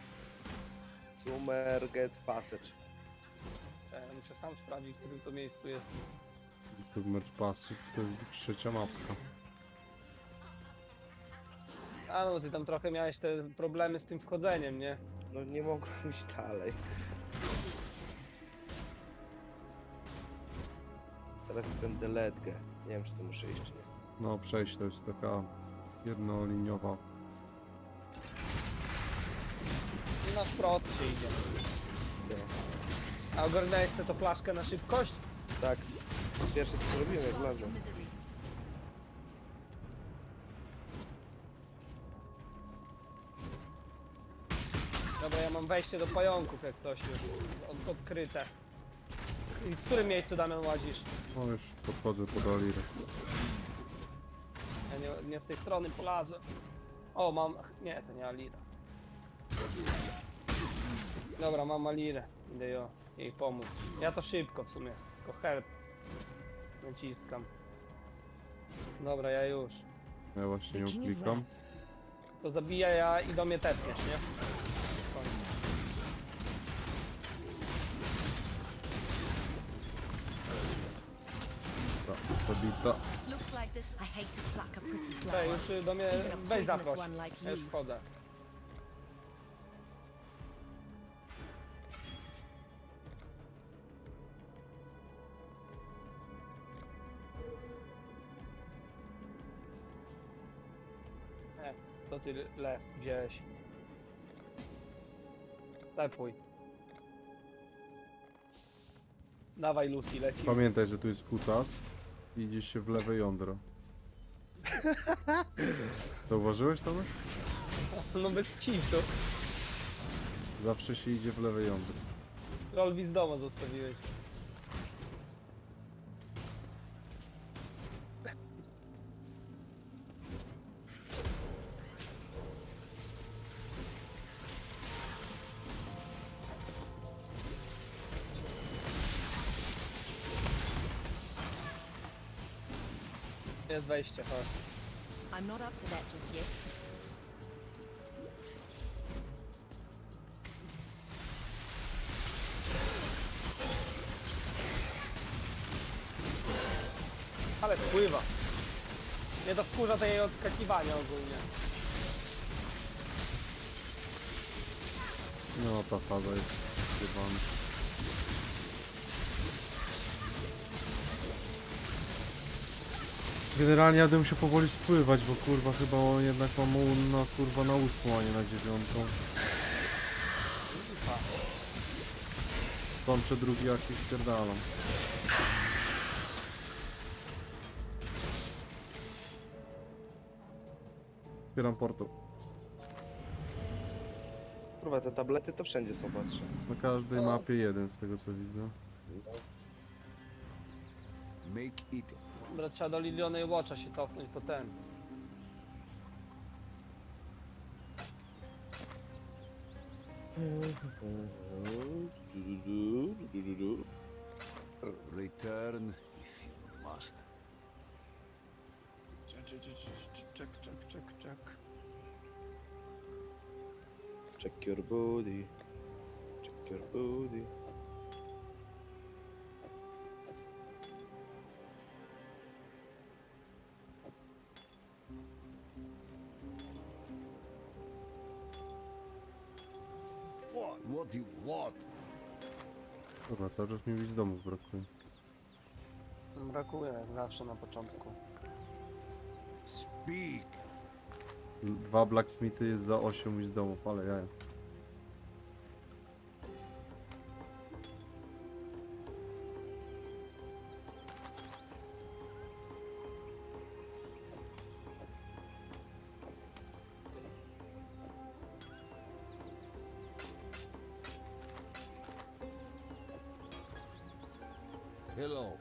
Summerget Passage. E, muszę sam sprawdzić, w którym to miejscu jest. Tu Merge Passy, to jest trzecia mapka. A no, ty tam trochę miałeś te problemy z tym wchodzeniem, nie? No nie mogłem iść dalej. Teraz jest ten Deletge. Nie wiem, czy to muszę iść, czy nie. No, przejść to jest taka jednoliniowa. Na wprost się idzie. Nie. A ogarnęłeś sobie to flaszkę na szybkość? Tak. Pierwsze co zrobiłem, jak wlazłem. Misery. Dobra, ja mam wejście do pająków, jak coś już od, odkryte. I w którym miejscu, Damian, łazisz? No już podchodzę pod Alirę. Ja nie, nie z tej strony polazłem. O, mam... Nie, to nie Alira. Dobra, mam Alirę. Idę jo, jej pomóc. Ja to szybko w sumie. Tylko help. Naciskam. Dobra, ja już. Ja właśnie The ją king of klikam. rats. To zabija ja i do mnie tepniesz, nie? Koniec. Tak, zabita. Looks like this. I hate to pluck a pretty Ej, flower. już y, do mnie Even a weź poisonous zaproś. one like Ja już you. wchodzę. E, to ty left wziąłeś. Tepuj. Dawaj Lucy, lecimy. Pamiętaj, że tu jest kutas i idzie się w lewe jądro. Zauważyłeś to? No bez kitu. Zawsze się idzie w lewe jądro. Rolwi z domu zostawiłeś. Jest wejście, chodź. I'm not up to that just yet. Ale wpływa. Mnie to wkurza to jej odskakiwanie ogólnie. No ta faza jest zjebana. Generalnie ja bym się powoli spływać, bo kurwa chyba on jednak mam mu na kurwa na ósmą, a nie na dziewiątą. Kończę drugi jakiś pierdalam. Otwieram portal. Kurwa, te tablety to wszędzie są, patrzę. Na każdej mapie jeden z tego co widzę. Make it. Dobra, trzeba do Lilionej Watcha się cofnąć, to ten. Return if you must. Czek, czek, czek, czek, czek, czek. Check your booty. Check your booty. What? What do you want? Kurwa, cały czas mi być domów brakuje. Brakuje jak zawsze na początku. Speak. Dwa blacksmithy jest za osiem z domów, ale ja. Hello.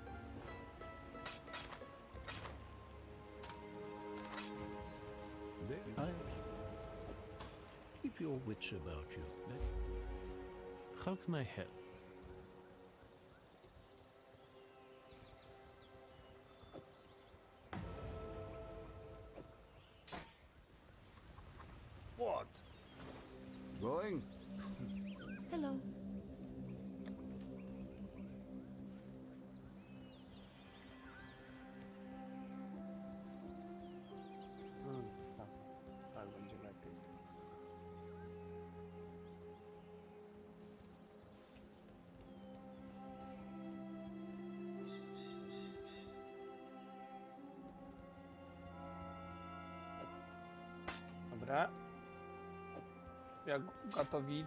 I keep your wits about you. How can I help? What? Going? Hello. Hmm, tak, tak będzie lepiej. Dobra. Jak Gatowid.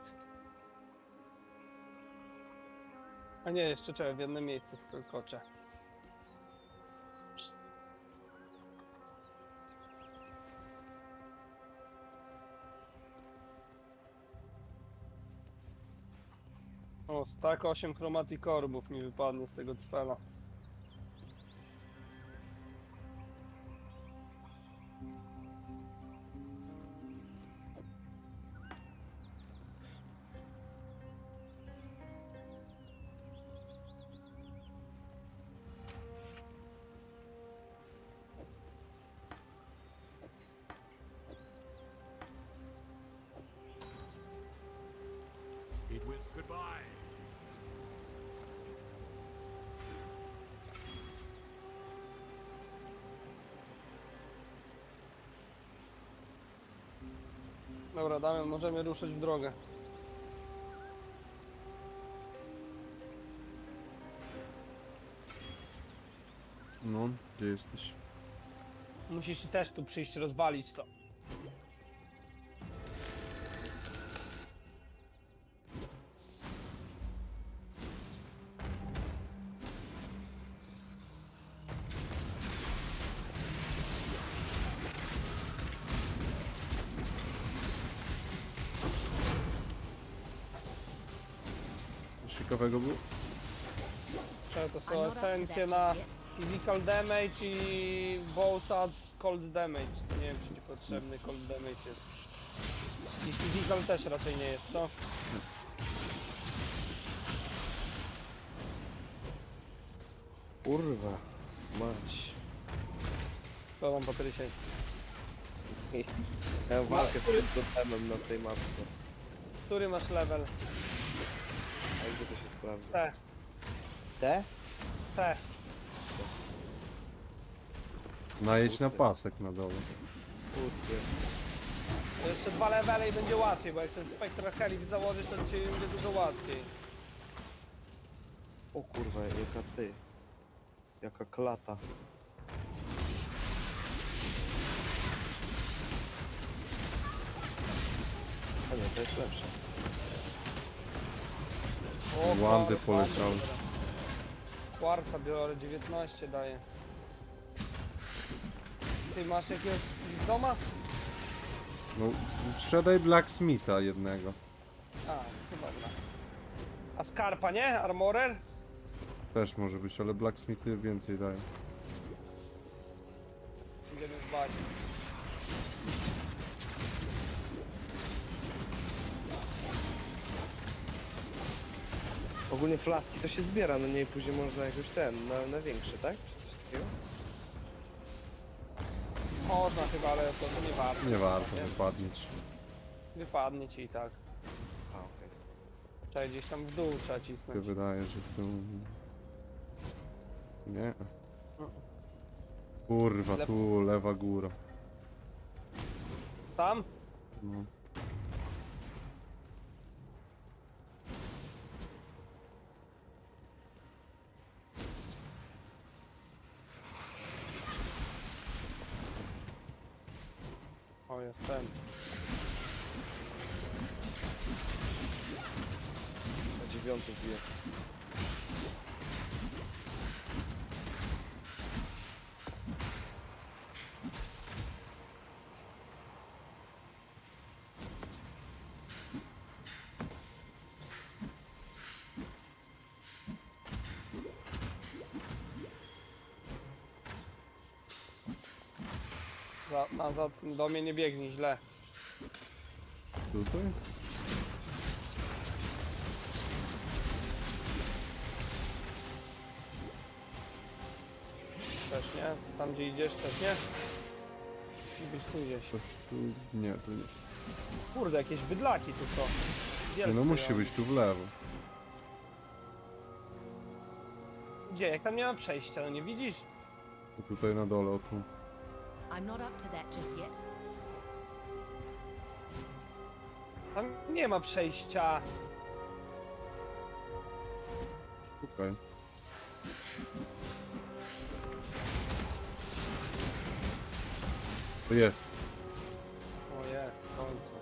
A nie, jeszcze czekaj, w jedno miejsce skoczę. O, tak osiem chromatic orbów mi wypadnie z tego cfela. It will. Goodbye. Dobra, Damian, możemy ruszyć w drogę. No, gdzie jesteś? Musisz też tu przyjść, rozwalić to. ciekawego było? Czy to są I'm not up to esencje that na just yet. physical damage i both adds cold damage. Nie wiem, czy ci potrzebny cold damage jest. I physical też raczej nie jest, to? Kurwa. Mać. Co tam, Patrysiej? Ja mam walkę z tym totemem na tej mapce. Który masz level? A gdzie to się sprawdza? C. Te? C. Najedź na pasek na dole. Pusty. Jeszcze dwa levele i będzie łatwiej, bo jak ten Spectral Helix założysz, to ci będzie dużo łatwiej. O kurwa, jaka ty. Jaka klata. A nie, to jest lepsze. O, Wandy bardzo poleciały. ładnie. Kwarca biorę, dziewiętnaście daje. Ty masz jakiegoś doma? No, sprzedaj Blacksmitha jednego. A, to dobra. A skarpa, nie? Armorer? Też może być, ale Blacksmithy więcej daje. Będziemy dbać. Ogólnie flaski to się zbiera, no nie, i później można jakoś ten, na, na większy, tak? Czy coś takiego? Można chyba, ale to, to nie warto. Nie warto Nie? wypadnieć. Wypadnie ci i tak. A, okej. Trzeba gdzieś tam w dół trzeba Mi się cisnąć. wydaje, że tu... Nie. Kurwa, Lep- tu lewa góra. Tam? No. O, jest ten. Na dziewiąty bije. Za, nazad do mnie nie biegnij źle. Tutaj? Też nie? Tam gdzie idziesz też nie? Być tu gdzieś. Coś tu... Nie, tu nie. Kurde, jakieś bydlaki tu są. Nie, Wielcy no musi ją- być tu w lewo. Gdzie? Jak tam nie ma przejścia, no nie widzisz? To tutaj na dole, o tu. I'm not up to that just yet. Tam nie ma przejścia. Tutaj. To jest. O jest, w końcu.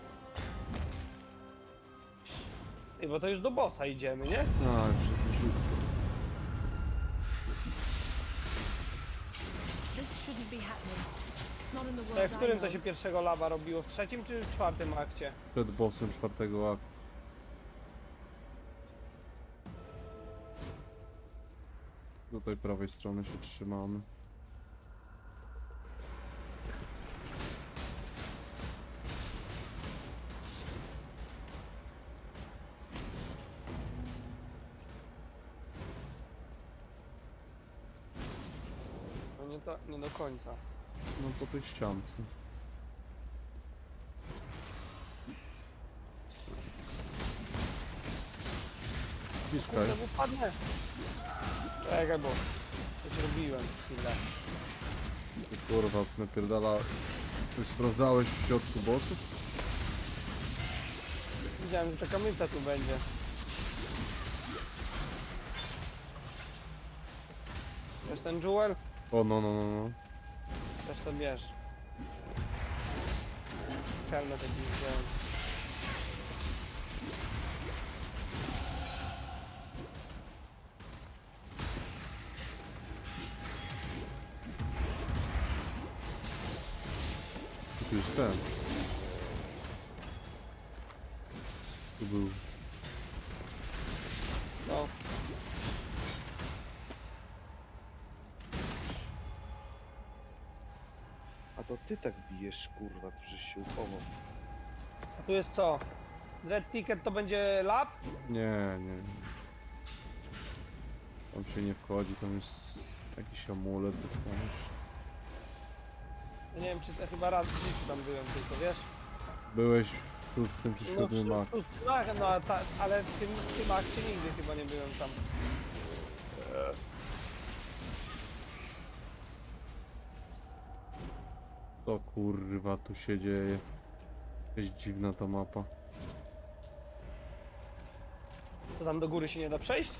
Ej, bo to już do bossa idziemy, nie? A, już bliziutko. This shouldn't be happening. Not in the Tak, world w I którym to know. się pierwszego laba robiło? W trzecim czy w czwartym akcie? Przed bossem czwartego aktu. Tutaj prawej strony się trzymamy. No nie, to, nie do końca. No po tej ściance. Ciskaj. Kurde, upadnę. Czekaj, bo coś robiłem chwilę. Ty kurwa, napierdala. Coś sprawdzałeś w środku bossów? Widziałem, że taka myta tu będzie. Wiesz ten jewel? O, no, no, no, no. Też to bierz. Helmet jakiś wziąłem. Tu jest ten. Tu był. No. A to ty tak bijesz, kurwa, tu żeś się uchował. A tu jest co? Red Ticket to będzie lab? Nie, nie. Tam się nie wchodzi, tam jest jakiś amulet dostaniesz. Ja nie wiem, czy to chyba raz w życiu tam byłem tylko, wiesz? Byłeś w szóstym czy No, w siódmym akcie. szóstym, no, a ta, ale w tym, w tym akcie nigdy chyba nie byłem tam. Co kurwa tu się dzieje? Jakaś dziwna ta mapa. To tam do góry się nie da przejść?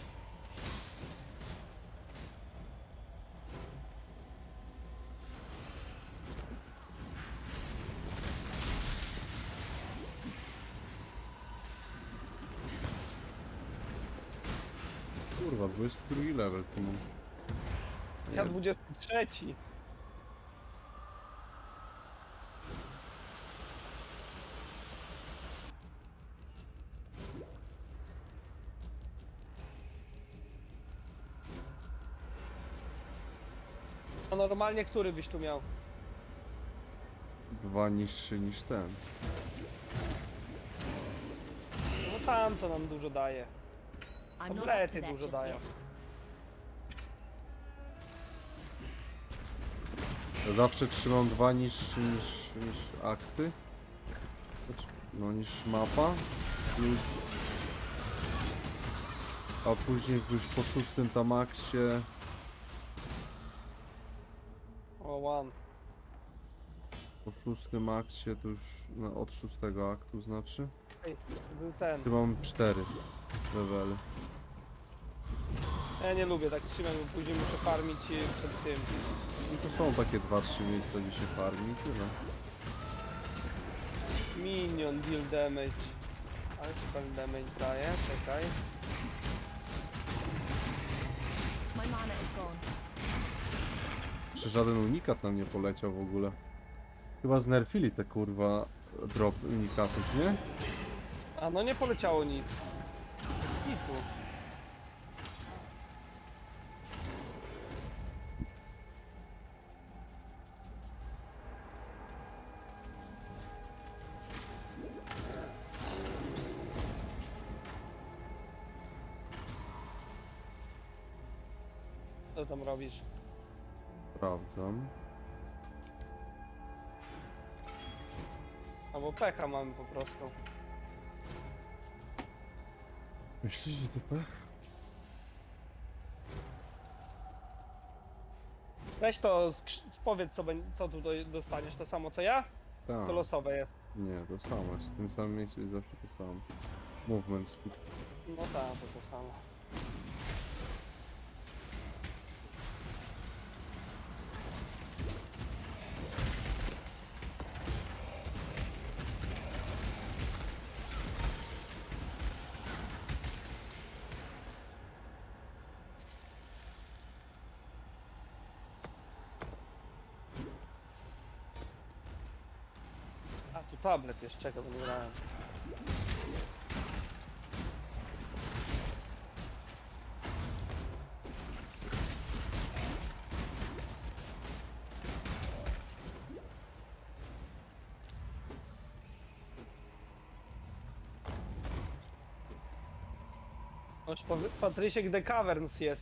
Kurwa, dwudziesty drugi level tu mam. Ja dwudziesty trzeci. A normalnie który byś tu miał? Dwa niższy niż ten. No tam to nam dużo daje. I'm not up to Komplety that dużo just dają. yet. Ja zawsze trzymam dwa niższy niż, niż akty. Znaczy, no niż mapa. Plus... A później już po szóstym tam akcie. O, one. Po szóstym akcie to już no, od szóstego aktu znaczy. Ej, był ten. Tu mam cztery levely. Ja nie lubię tak trzymać, bo później muszę farmić e, przed tym. I to są takie dwa trzy miejsca gdzie się farmi i tyle. Minion deal damage. Ale spell damage daje, czekaj. My mana is gone. Czy żaden unikat nam nie poleciał w ogóle? Chyba znerfili te kurwa drop unikatów, nie? A no nie poleciało nic. Z hitu. Co tam robisz? Sprawdzam. Albo pecha mamy po prostu. Myślisz, że to pech? Weź to, skrz- powiedz co, będzie- co tu do- dostaniesz, to samo co ja? Tak. To losowe jest. Nie, to samo jest. W tym samym miejscu jest zawsze to samo. Movement speed. No tak, to to samo. A tu tablet jest, czego nie grałem. Oż Patrysiek The Caverns jest.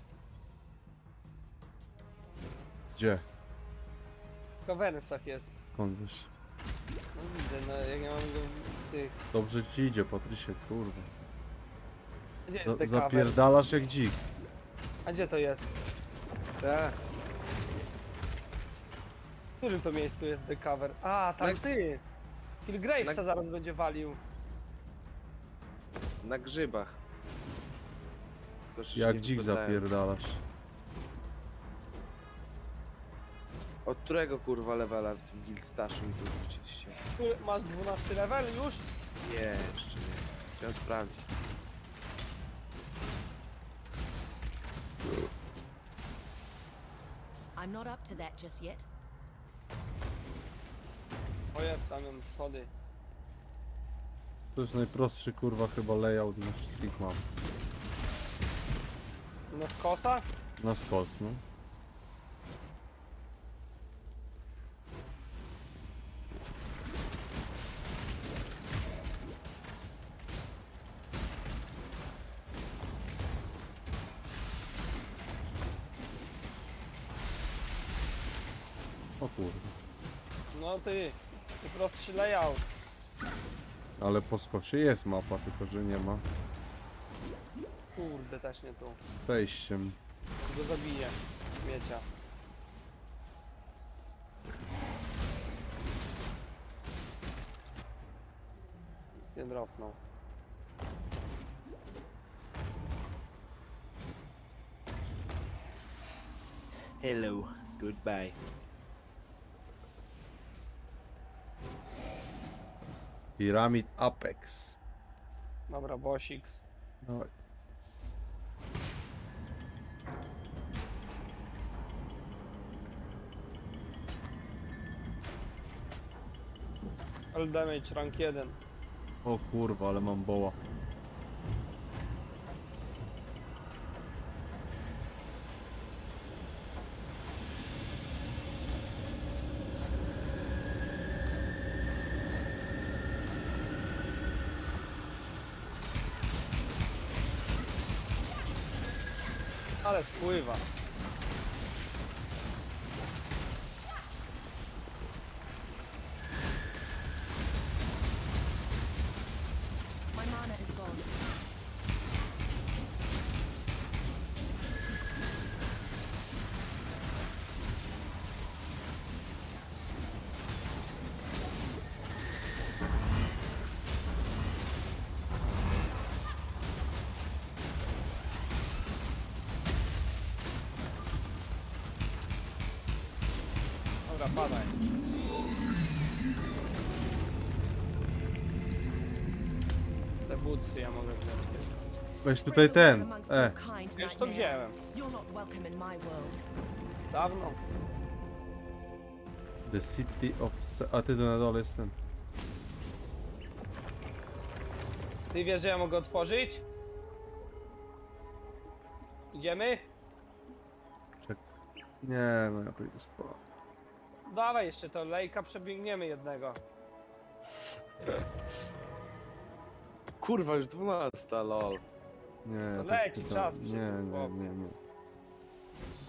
Gdzie? W Cavernsach jest. Skąd wiesz? No widzę, no jak ja mam go w tych... Dobrze ci idzie, Patrysie, kurwa. Gdzie jest Za The Cavern? zapierdalasz jak dzik. A gdzie to jest? Tak. W którym to miejscu jest The Cavern? A, tam Na- ty! Phil Gravesa na- zaraz będzie walił. Na grzybach. Tylko, że się Jak nie dzik wyglądają. zapierdalasz. Od którego kurwa levela w tym guild staszu mi tu wrzuciliście? Który- Masz dwunasty level już? Nie, jeszcze nie. Chciałem sprawdzić. I'm not up to that just yet. O jest, tam mam schody. To jest najprostszy kurwa chyba layout na wszystkich map. Na skosa? Na skos, no. O kurde. No ty, najprostszy layout. Ale po skosie jest mapa, tylko że nie ma Kurde, też nie tu. wejściem. Go zabiję. Śmiecia. Nic nie dropnął. Hello, goodbye. Pyramid Apex. Dobra, Bosiks. Dawaj. All damage rank jeden. O kurwa, ale mam boła. Ale spływa. My mana is gone. Dobra, padaj. Te bootsy ja mogę wziąć. Weź tutaj ten. Amongst E, your kind, Już to Nightmare. wziąłem. You're not welcome in my world. Dawno. The City of... Se- A ty tu na dole jest ten. Ty wiesz, że ja mogę otworzyć? Idziemy? Czek. Nie, no ja pójdę spać. Dawaj jeszcze to lejka, przebiegniemy jednego. Kurwa, już dwunasta, lol. Nie, To to leci jest czas, pytanie. Nie, nie, przykupowny. nie, nie.